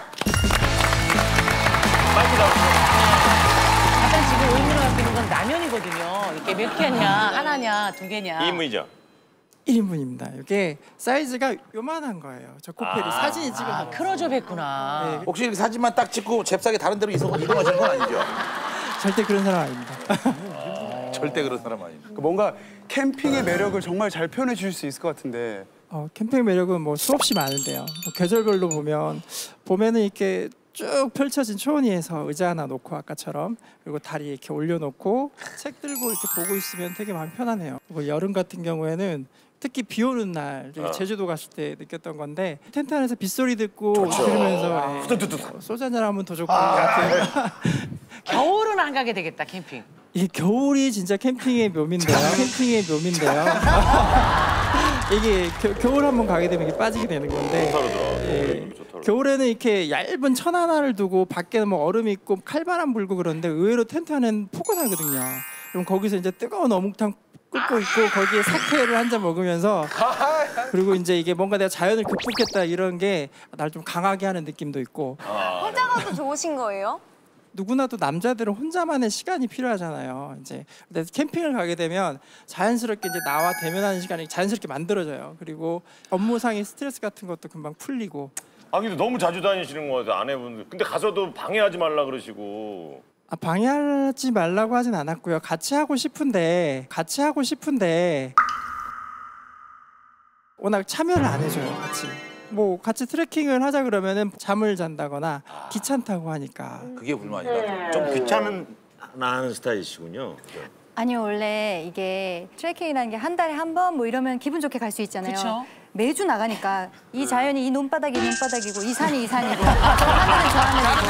마이크 나오세요. 남편 지금 의미로 갖고 있는 건 라면이거든요. 이게 몇 개냐, 하나냐, 두 개냐. 이 인분이죠. 일 인분입니다. 이게 사이즈가 요만한 거예요. 저 코펠이 아. 사진이 찍어. 아, 크로즈업 했구나. 혹시 이렇게 사진만 딱 찍고 잽싸게 다른 데로 이동, 이동하시는 건 아니죠? 절대 그런 사람 아닙니다. 절대 그런 사람 아닙니다. 그 뭔가 캠핑의 매력을 정말 잘 표현해 주실 수 있을 것 같은데. 어, 캠핑 매력은 뭐 수없이 많은데요. 뭐 계절별로 보면 봄에는 이렇게 쭉 펼쳐진 초원위에서 의자 하나 놓고 아까처럼 그리고 다리 이렇게 올려놓고 책 들고 이렇게 보고 있으면 되게 마음 편하네요. 뭐 여름 같은 경우에는 특히 비 오는 날 어. 제주도 갔을 때 느꼈던 건데 텐트 안에서 빗소리 듣고 좋죠. 들으면서 예, 후두두두. 뭐 소주 한잔 하면 더 좋고 아. 겨울은 안 가게 되겠다, 캠핑. 이게 겨울이 진짜 캠핑의 묘미인데요. 캠핑의 묘미인데요. 이게 겨, 겨울 한번 가게 되면 이게 빠지게 되는 건데 예, 겨울에는 이렇게 얇은 천 하나를 두고 밖에 뭐 얼음 있고 칼바람 불고 그러는데 의외로 텐트 안에는 포근하거든요. 그럼 거기서 이제 뜨거운 어묵탕 끓고 있고 거기에 사케를 한 잔 먹으면서 그리고 이제 이게 뭔가 내가 자연을 극복했다 이런 게 날 좀 강하게 하는 느낌도 있고 혼자 가도 좋으신 거예요? 누구나도 남자들은 혼자만의 시간이 필요하잖아요. 이제 근데 캠핑을 가게 되면 자연스럽게 이제 나와 대면하는 시간이 자연스럽게 만들어져요. 그리고 업무상의 스트레스 같은 것도 금방 풀리고. 아 근데 너무 자주 다니시는 거 같아요 아내분들. 근데 가서도 방해하지 말라 그러시고. 아, 방해하지 말라고 하진 않았고요. 같이 하고 싶은데 같이 하고 싶은데 워낙 참여를 안 해줘요. 같이. 뭐 같이 트레킹을 하자 그러면은 잠을 잔다거나 귀찮다고 하니까. 그게 불만이다. 좀 귀찮은 나는 스타일이시군요. 아니요, 원래 이게 트레킹이라는 게 한 달에 한 번 뭐 이러면 기분 좋게 갈 수 있잖아요. 그쵸. 매주 나가니까 이 자연이 이 논바닥이 논바닥이고 이 산이 이 산이고 저 하늘은 저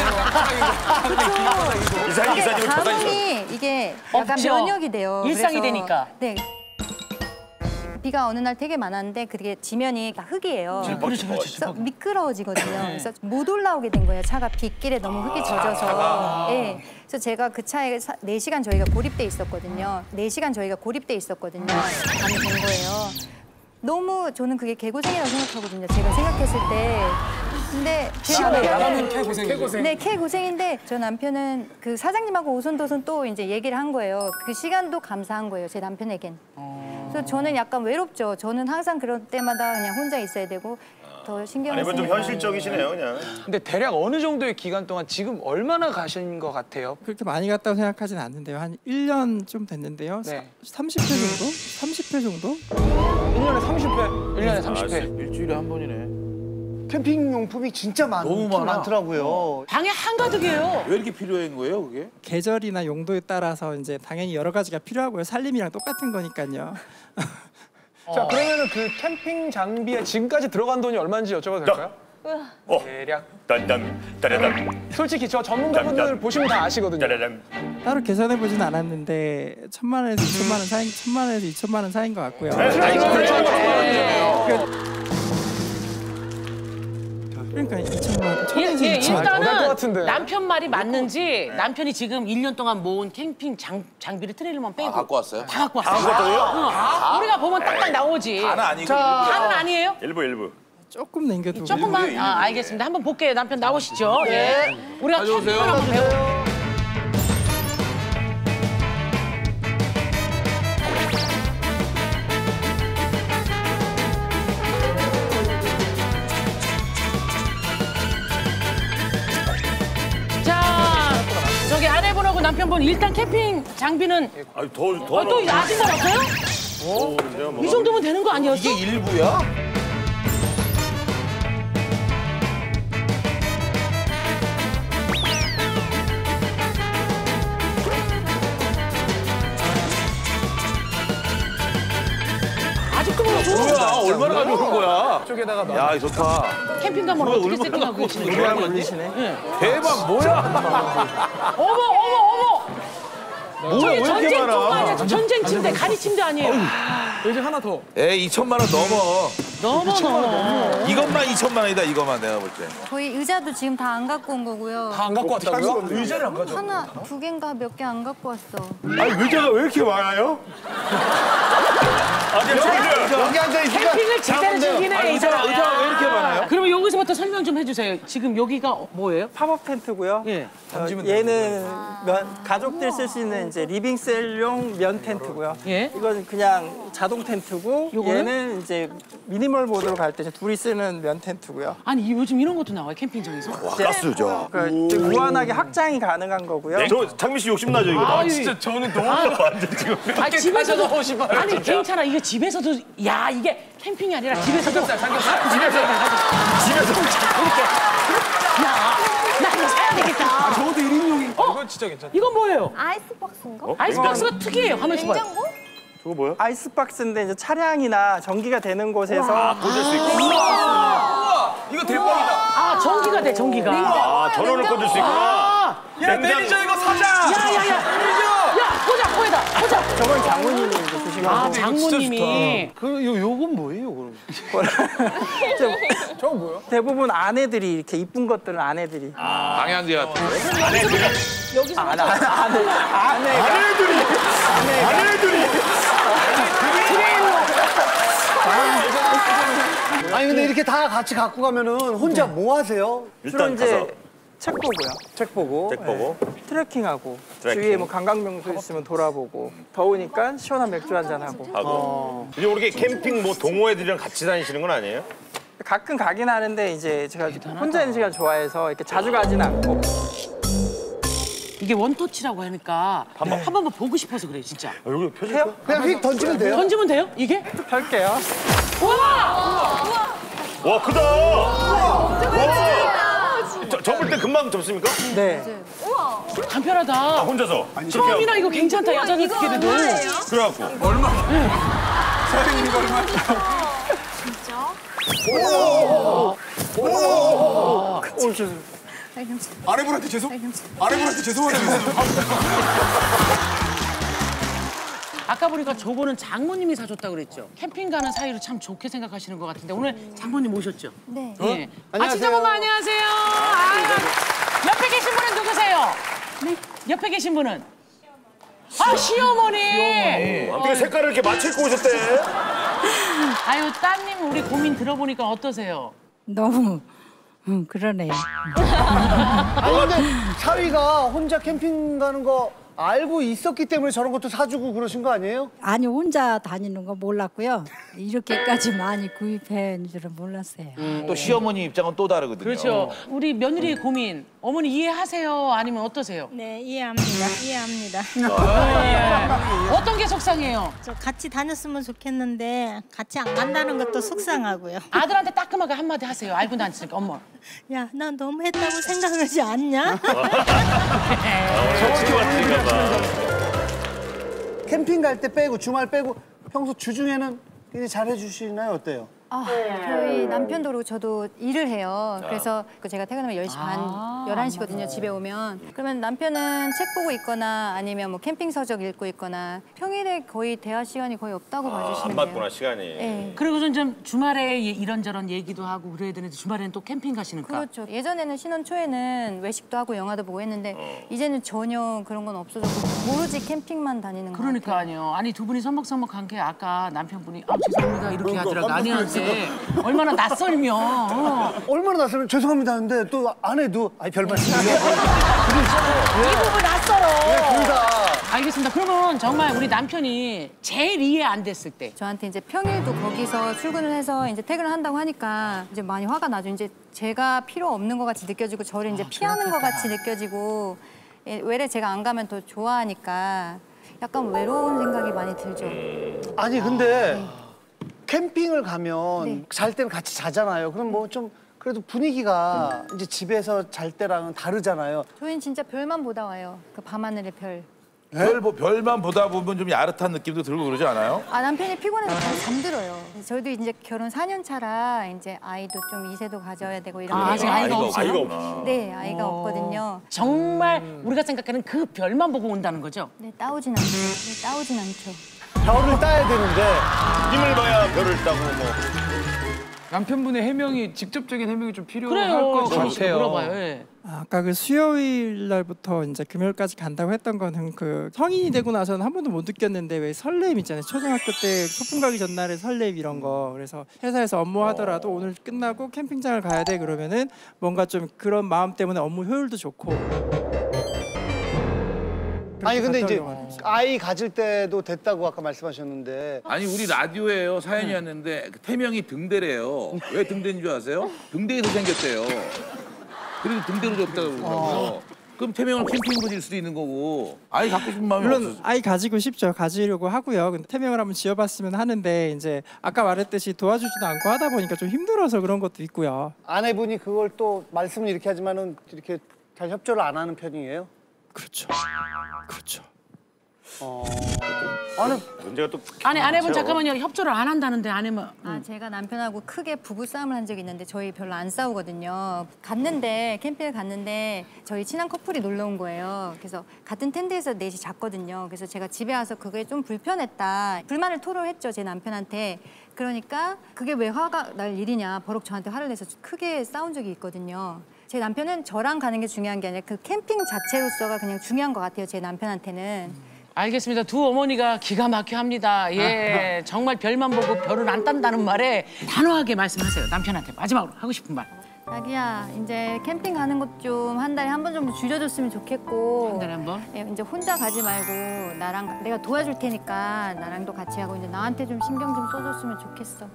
하늘이고. 이 산이 이 산이고 저 산이 저 감흥이 이게 약간 없죠. 면역이 돼요. 일상이 그래서 되니까. 네. 비가 어느 날 되게 많았는데 그게 지면이 다 흙이에요. 그렇죠, 그렇죠. 그래서 미끄러워지거든요. 그래서 못 올라오게 된 거예요. 차가 빗길에 너무 흙이 젖어서. 예. 그래서 제가 그 차에 네 시간 저희가 고립돼 있었거든요. 네 시간 저희가 고립돼 있었거든요. 밤이 된 거예요. 너무 저는 그게 개고생이라고 생각하거든요. 제가 생각했을 때. 근데 제 시간에 남편은- 나가면 개고생이죠. 개고생. 네, 개고생인데 저 남편은 그 사장님하고 오손도손 또 이제 얘기를 한 거예요. 그 시간도 감사한 거예요. 제 남편에겐. 그래서 저는 약간 외롭죠. 저는 항상 그럴 때마다 그냥 혼자 있어야 되고 더 신경을 아니, 이건 좀 쓰니까. 현실적이시네요, 그냥. 근데 대략 어느 정도의 기간 동안 지금 얼마나 가신 것 같아요? 그렇게 많이 갔다고 생각하진 않는데요. 한 일 년 좀 됐는데요. 네. 삼십 회 정도? 삼십 회 정도? 일 년에 삼십 회. 일 년에 삼십 회. 일주일에 한 번이네. 캠핑 용품이 진짜 많, 너무 많아. 많더라고요. 방에 한가득이에요. 왜 이렇게 필요한 거예요, 그게? 계절이나 용도에 따라서 이제 당연히 여러 가지가 필요하고요. 살림이랑 똑같은 거니까요. 자, 그러면은 그 캠핑 장비에 지금까지 들어간 돈이 얼마인지 여쭤봐도 될까요? 어. 대략. 딴딴 따라단. 솔직히 저 전문가분들 보시면 다 아시거든요. 따라단. 따로 계산해 보진 않았는데 천만 원에서 이천만 원 사이, 천만 원에서 이천만 원 사이인 것 같고요. 네, 그렇죠. 그러니까 그러니까 이천만 원, 예, 천에서 예, 이천만 원. 일단은 남편 말이 맞는지 남편이 지금 일 년 동안 모은 캠핑 장, 장비를 트레일러만 빼고 갖고 왔어요? 다 갖고 왔어요. 다 갖고 왔다고요? 어. 다? 우리가 보면 딱딱 나오지. 다는 아니고 자, 일부죠. 다는 아니에요? 일부 일부. 조금 남겨두고. 조금만. 아, 알겠습니다. 한번 볼게요. 남편 나오시죠. 예. 우리가 가져오세요. 캠핑을 한번 배워. 자, 저기 아내분하고 남편분 일단 캠핑 장비는 아니, 더, 더. 어, 또 아직 남았어요? 어? 이 정도면 되는 거 아니었어? 이게 일부야? 아직도 몰랐어? 뭐야? 얼마나 가져온 거야? 쪽에다가 야, 이거 좋다. 캠핑 가면 뭐야, 어떻게 얼마나 세팅하고 갖고 계시는 있는 거예요? 거야? 걸리시네. 대박, 뭐야? 어머 어머 어머! 뭐야, 저기 왜 이렇게 전쟁 많아? 통과 아니야? 저 전쟁 침대, 가리 침대 아니에요? 여기 하나 더. 에이, 이천만 원 넘어. 넘어 넘어. 이것만 이천만 원이다, 이것만 내가 볼 때. 저희 의자도 지금 다 안 갖고 온 거고요. 다 안 갖고 왔다고요? 의자를 안 가져. 하나, 두 개인가 몇 개 안 갖고 왔어. 아니, 의자가 왜 이렇게 많아요? 아니, 저기 여기 앉아 있으니까 캠핑을 제대로 즐기네 이 사람. 의자가 왜 이렇게 많아요? 그러면 여기서부터 설명 좀 해주세요. 지금 여기가 뭐예요? 팝업 텐트고요. 예. 어, 얘는 면, 가족들 쓸 수 있는 이제 리빙셀용 면 텐트고요. 예. 이건 그냥 자동 텐트고 요거는? 얘는 이제 미니멀 모드로 갈 때 둘이 쓰는 면 텐트고요. 아니 이- 요즘 이런 것도 나와요 캠핑장에서? 와, 가스죠. 그러니까 이제 무한하게 확장이 가능한 거고요. 네, 저 창민 씨 욕심나죠, 이거? 아유. 진짜 저는 너무 아. 완전 지금. 아 집에서도 넣고 싶어요, 아니 진짜. 괜찮아 이게 집에서도 야 이게 캠핑이 아니라 집에서도 삼겹살, 삼겹살. 집에서 집에서 이렇게 야나 이거 사야 되겠다. 저것도 일 인용인 거. 이건 진짜 괜찮다. 이건 뭐예요? 아이스박스인가? 아이스박스가 특이해요. 가만히 있어봐요. 냉장고? 저거 뭐야? 아이스박스인데 이제 차량이나 전기가 되는 곳에서 꽂을 수 있고. 우와! 이거 대박이다. 아 전기가 돼 전기가. 아, 전원을 꽂을 수 있구나. 아, 야, 냉장- 매니저 이거 사자! 야야야. 야 꽂아 꽂아 꽂아. 저건 장모님이 이제 주신 아 거고. 장모님이. 그 요, 요건 뭐예요, 그럼? 저거 뭐야? 대부분 아내들이 이렇게 이쁜 것들은 아내들이. 방향제 같은 거. 여기서 아, 나, 아내, 아내가. 아내들이! 아내들이! 아니 근데 이렇게 다 같이 갖고 가면은 혼자 뭐 하세요? 주로 일단 이제 가서 책 보고요. 책 보고. 책 보고. 트레킹하고 트레킹. 주위에 뭐 관광명소 있으면 돌아보고 더우니까 시원한 맥주 한잔 하고. 하고. 이제 우리 캠핑 뭐 동호회들이랑 같이 다니시는 건 아니에요? 가끔 가긴 하는데 이제 제가 혼자 있는 시간 좋아해서 이렇게 자주 가진 않고. 이게 원터치라고 하니까 한 번만 보고 싶어서 그래 진짜. 아, 여기 표지. 해요? 그냥 휙 던지면 돼요? 던지면 돼요? 이게? 펼게요. 와! 와, 크다! 와! 저, 접을 때 금방 접습니까? 네. 간편하다. 아, 혼자서. 처음이나 이거 괜찮다 야자기 그래도. 그래갖고. 얼마? 선생님 이거 얼마? 아내분한테 죄송. 아내분한테 죄송하다고. 아까 보니까 저거는 장모님이 사줬다 그랬죠. 캠핑 가는 사이로 참 좋게 생각하시는 것 같은데 오늘 장모님 오셨죠? 네. 예. 아 안녕하세요. 친정엄마 안녕하세요. 아, 옆에 계신 분은 누구세요? 네. 옆에 계신 분은? 아 시어머니. 시어머니. 어떻게 색깔을 이렇게 맞춰 입고 오셨대? 아유 따님 우리 고민 들어보니까 어떠세요? 너무 음, 그러네요. 아니 근데 사위가 혼자 캠핑 가는 거 알고 있었기 때문에 저런 것도 사주고 그러신 거 아니에요? 아니 혼자 다니는 거 몰랐고요. 이렇게까지 많이 구입한 줄은 몰랐어요. 또 시어머니 입장은 또 다르거든요. 그렇죠. 우리 며느리의 고민 어머니 이해하세요? 아니면 어떠세요? 네 이해합니다. 이해합니다. 예. 어떤 게 속상해요? 저 같이 다녔으면 좋겠는데 같이 안 간다는 것도 속상하고요. 아들한테 따끔하게 한마디 하세요. 알고 다니니까 엄마. 야, 난 너무 했다고 생각하지 않냐? 정확히 맞추니까 봐. 캠핑 갈 때 빼고 주말 빼고 평소 주중에는 굉장히 잘해주시나요? 어때요? 아, 저희 남편도 그렇고 저도 일을 해요. 그래서 그 제가 퇴근하면 열 시 반, 열한 시거든요, 집에 오면. 그러면 남편은 책 보고 있거나 아니면 뭐 캠핑 서적 읽고 있거나 평일에 거의 대화 시간이 거의 없다고 봐주시면 안 돼요. 맞구나 시간이. 네. 그리고는 좀 주말에 이런저런 얘기도 하고 그래야 되는데 주말에는 또 캠핑 가시니까. 그렇죠. 예전에는 신혼 초에는 외식도 하고 영화도 보고 했는데 이제는 전혀 그런 건 없어졌고 모르지 캠핑만 다니는 거 그러니까 아니요. 아니 두 분이 서먹서먹한 게 아까 남편분이 아 죄송합니다 이렇게 하더라고 아내한테 얼마나 낯설며. 어. 얼마나 낯설면 죄송합니다 하는데 또 아내도 아니 별 말씀이요. 이 부분 낯설어. 네, 둘 다. 알겠습니다. 그러면 정말 우리 남편이 제일 이해 안 됐을 때. 저한테 이제 평일도 거기서 출근을 해서 이제 퇴근을 한다고 하니까 이제 많이 화가 나죠. 이제 제가 필요 없는 것 같이 느껴지고 저를 이제 피하는 것 같이 느껴지고 예, 외래 제가 안 가면 더 좋아하니까 약간 외로운 생각이 많이 들죠. 아니 근데 캠핑을 가면 잘 때는 같이 자잖아요. 그럼 뭐 좀 그래도 분위기가 이제 집에서 잘 때랑은 다르잖아요. 저희는 진짜 별만 보다 와요. 그 밤하늘의 별. 별, 보- 별만 보다 보면 좀 야릇한 느낌도 들고 그러지 않아요? 아 남편이 피곤해서 잘 잠들어요. 저희도 이제 결혼 사 년 차라 이제 아이도 좀 이세도 가져야 되고 이런 아, 게 아직 아이가 없어요? 아이가 없구나. 네, 아이가 없거든요. 정말 우리가 생각하는 그 별만 보고 온다는 거죠? 네, 따오진 않죠. 네, 따오진 않죠. 별을 따야 되는데 힘을 봐야 별을 따고 뭐. 남편분의 해명이 직접적인 해명이 좀 필요할 그래요. 것 그거 같아요. 물어봐요. 예. 아까 그 수요일 날부터 이제 금요일까지 간다고 했던 거는 그 성인이 되고 나서는 한 번도 못 느꼈는데 왜 설렘 있잖아요. 초등학교 때 소풍 가기 전날에 설렘 이런 거. 그래서 회사에서 업무 하더라도 오늘 끝나고 캠핑장을 가야 돼 그러면은 뭔가 좀 그런 마음 때문에 업무 효율도 좋고. 아니 근데 이제 갔다 오려고 아이 가질 때도 됐다고 아까 말씀하셨는데 아니 우리 라디오에요 사연이 왔는데 태명이 등대래요. 왜 등대인 줄 아세요? 등대에서 생겼대요. 그래도 등대로 줬다고 그러더라고요. 그럼 태명을 캠핑으로 질 수도 있는 거고 아이 갖고 싶은 마음이 물론 없어서. 아이 가지고 싶죠. 가지려고 하고요. 근데 태명을 한번 지어봤으면 하는데 이제 아까 말했듯이 도와주지도 않고 하다 보니까 좀 힘들어서 그런 것도 있고요. 아내분이 그걸 또 말씀을 이렇게 하지만은 이렇게 잘 협조를 안 하는 편이에요? 그렇죠. 그렇죠. 어. 아니 문제가 또 아니 아내분 잠깐만요. 협조를 안 한다는데 아내면. 아, 제가 남편하고 크게 부부 싸움을 한 적이 있는데 저희 별로 안 싸우거든요. 갔는데 캠핑을 갔는데 저희 친한 커플이 놀러 온 거예요. 그래서 같은 텐트에서 넷이 잤거든요. 그래서 제가 집에 와서 그게 좀 불편했다. 불만을 토로했죠, 제 남편한테. 그러니까 그게 왜 화가 날 일이냐, 버럭 저한테 화를 내서 크게 싸운 적이 있거든요. 제 남편은 저랑 가는 게 중요한 게 아니라 그 캠핑 자체로서가 그냥 중요한 것 같아요, 제 남편한테는. 알겠습니다. 두 어머니가 기가 막혀 합니다. 예, 정말 별만 보고 별을 안 딴다는 말에 단호하게 말씀하세요. 남편한테 마지막으로 하고 싶은 말. 자기야, 이제 캠핑 가는 것 좀 한 달에 한 번 정도 줄여줬으면 좋겠고. 한 달에 한 번? 예, 이제 혼자 가지 말고 나랑 내가 도와줄 테니까 나랑도 같이 하고 이제 나한테 좀 신경 좀 써줬으면 좋겠어.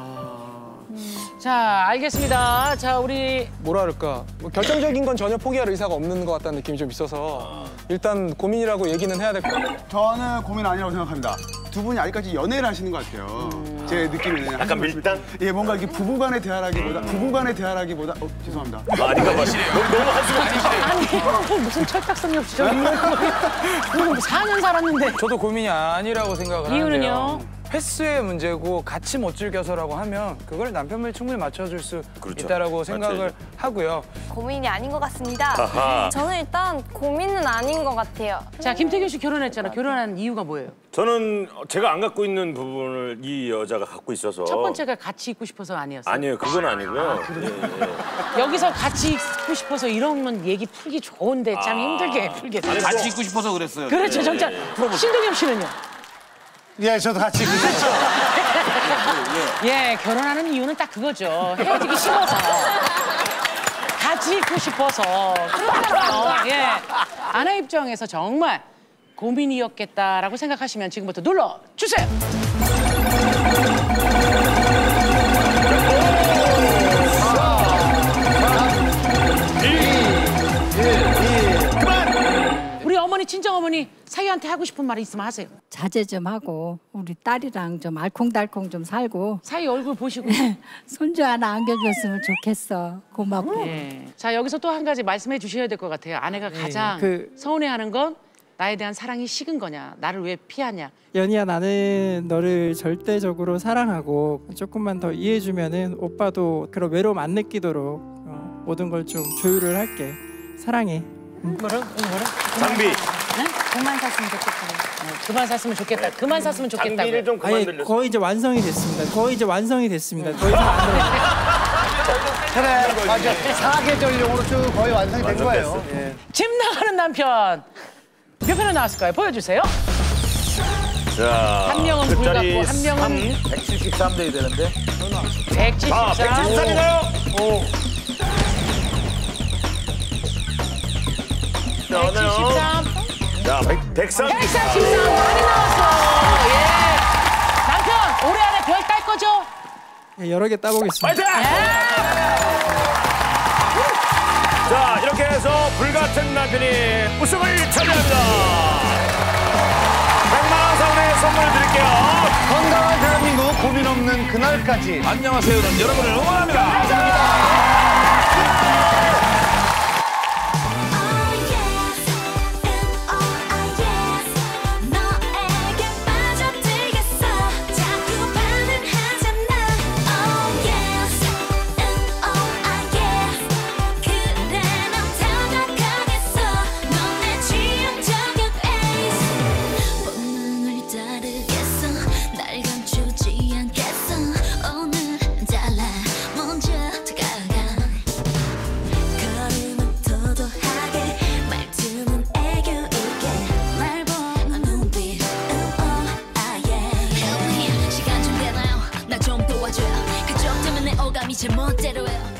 자, 알겠습니다. 자, 우리 뭐라 그럴까 뭐 결정적인 건 전혀 포기할 의사가 없는 것 같다는 느낌이 좀 있어서 일단 고민이라고 얘기는 해야 될 것 같아요. 저는 고민 아니라고 생각합니다. 두 분이 아직까지 연애를 하시는 것 같아요. 제 느낌에는. 약간 밀당? 예, 뭔가 이렇게 부부간의 대화라기보다 부부간의 대화라기보다 어, 죄송합니다. 많이 가봐시네요. 너무 한숨 드시네요. 아니, 무슨 철딱선이 없이 저기 있는 거예요. 사 년 살았는데. 저도 고민이 아니라고 생각을 이유는요? 하는데요. 횟수의 문제고 같이 못 즐겨서라고 하면 그걸 남편분이 충분히 맞춰줄 수 그렇죠. 있다라고 생각을 맞춰야죠. 하고요. 고민이 아닌 것 같습니다. 아하. 저는 일단 고민은 아닌 것 같아요. 자, 김태균 씨 결혼했잖아. 결혼한 이유가 뭐예요? 저는 제가 안 갖고 있는 부분을 이 여자가 갖고 있어서. 첫 번째가 같이 있고 싶어서 아니었어요? 아니에요, 그건 아니고요. 예, 예. 여기서 같이 있고 싶어서 이러면 얘기 풀기 좋은데 참 힘들게 풀겠어요. 아니, 같이 있고 싶어서 그랬어요. 그렇죠, 예, 정작 예, 예. 신동엽 씨는요? 예, 저도 같이 있고 싶죠. 예, 결혼하는 이유는 딱 그거죠. 헤어지기 싫어서. 같이 있고 싶어서. 그렇잖아요. 예. 아내 입장에서 정말 고민이었겠다라고 생각하시면 지금부터 눌러주세요. 우리 어머니, 친정어머니 사위한테 하고 싶은 말 있으면 하세요. 자제 좀 하고 우리 딸이랑 좀 알콩달콩 좀 살고 사위 얼굴 보시고 손주 하나 안겨줬으면 좋겠어. 고맙고. 예. 자, 여기서 또 한 가지 말씀해 주셔야 될 것 같아요. 아내가 가장 그- 서운해하는 건 나에 대한 사랑이 식은 거냐, 나를 왜 피하냐. 연희야, 나는 너를 절대적으로 사랑하고 조금만 더 이해해주면은 오빠도 그런 외로움 안 느끼도록 어, 모든 걸 좀 조율을 할게. 사랑해. 뭐라? 뭐라? 장비. 네? 그만 샀으면 좋겠다. 그만 샀으면 좋겠다. 그만 샀으면 좋겠다고. 장비를 좀 그만 아니, 들렸어. 거의 이제 완성이 됐습니다. 거의 이제 완성이 됐습니다. 더 이상 안 들어요. 그래, 맞아. 사계절용으로 쭉 거의 완성이 된 거예요. 예. 집 나가는 남편. 몇 편에 나왔을까요? 보여주세요. 자, 한 명은 그 불 자리 같고 한 명은 백칠십삼 돼야 되는데. 백칠십삼. 아, 백칠십삼인가요? 오. 백칠십삼. 자, 백, 백삼십삼. 백삼십삼 많이 나왔어. 예. 남편 올해 안에 별 딸 거죠? 예, 여러 개 따보겠습니다. 파이팅! 자, 이렇게 해서 불같은 남편이 우승을 차지합니다. 백만 원 상당의 선물을 드릴게요. 건강한 대한민국 고민 없는 그날까지. 안녕하세요. 여러분을 응원합니다. 너에게 빠져들겠어 자꾸 반응하잖아 Oh yes and oh I yes 그래 난 다가가겠어 넌 내 취향 저격 ace 본능을 따르겠어 날 감추지 않겠어 오늘은 달라 먼저 다가가 걸음은 도도하게 말투는 애교 있게 날 보는 눈빛 oh ah yeah Help me 시간 좀 되나요 나 좀 도와줘요 그 정도면 내 오감이 제멋대로예요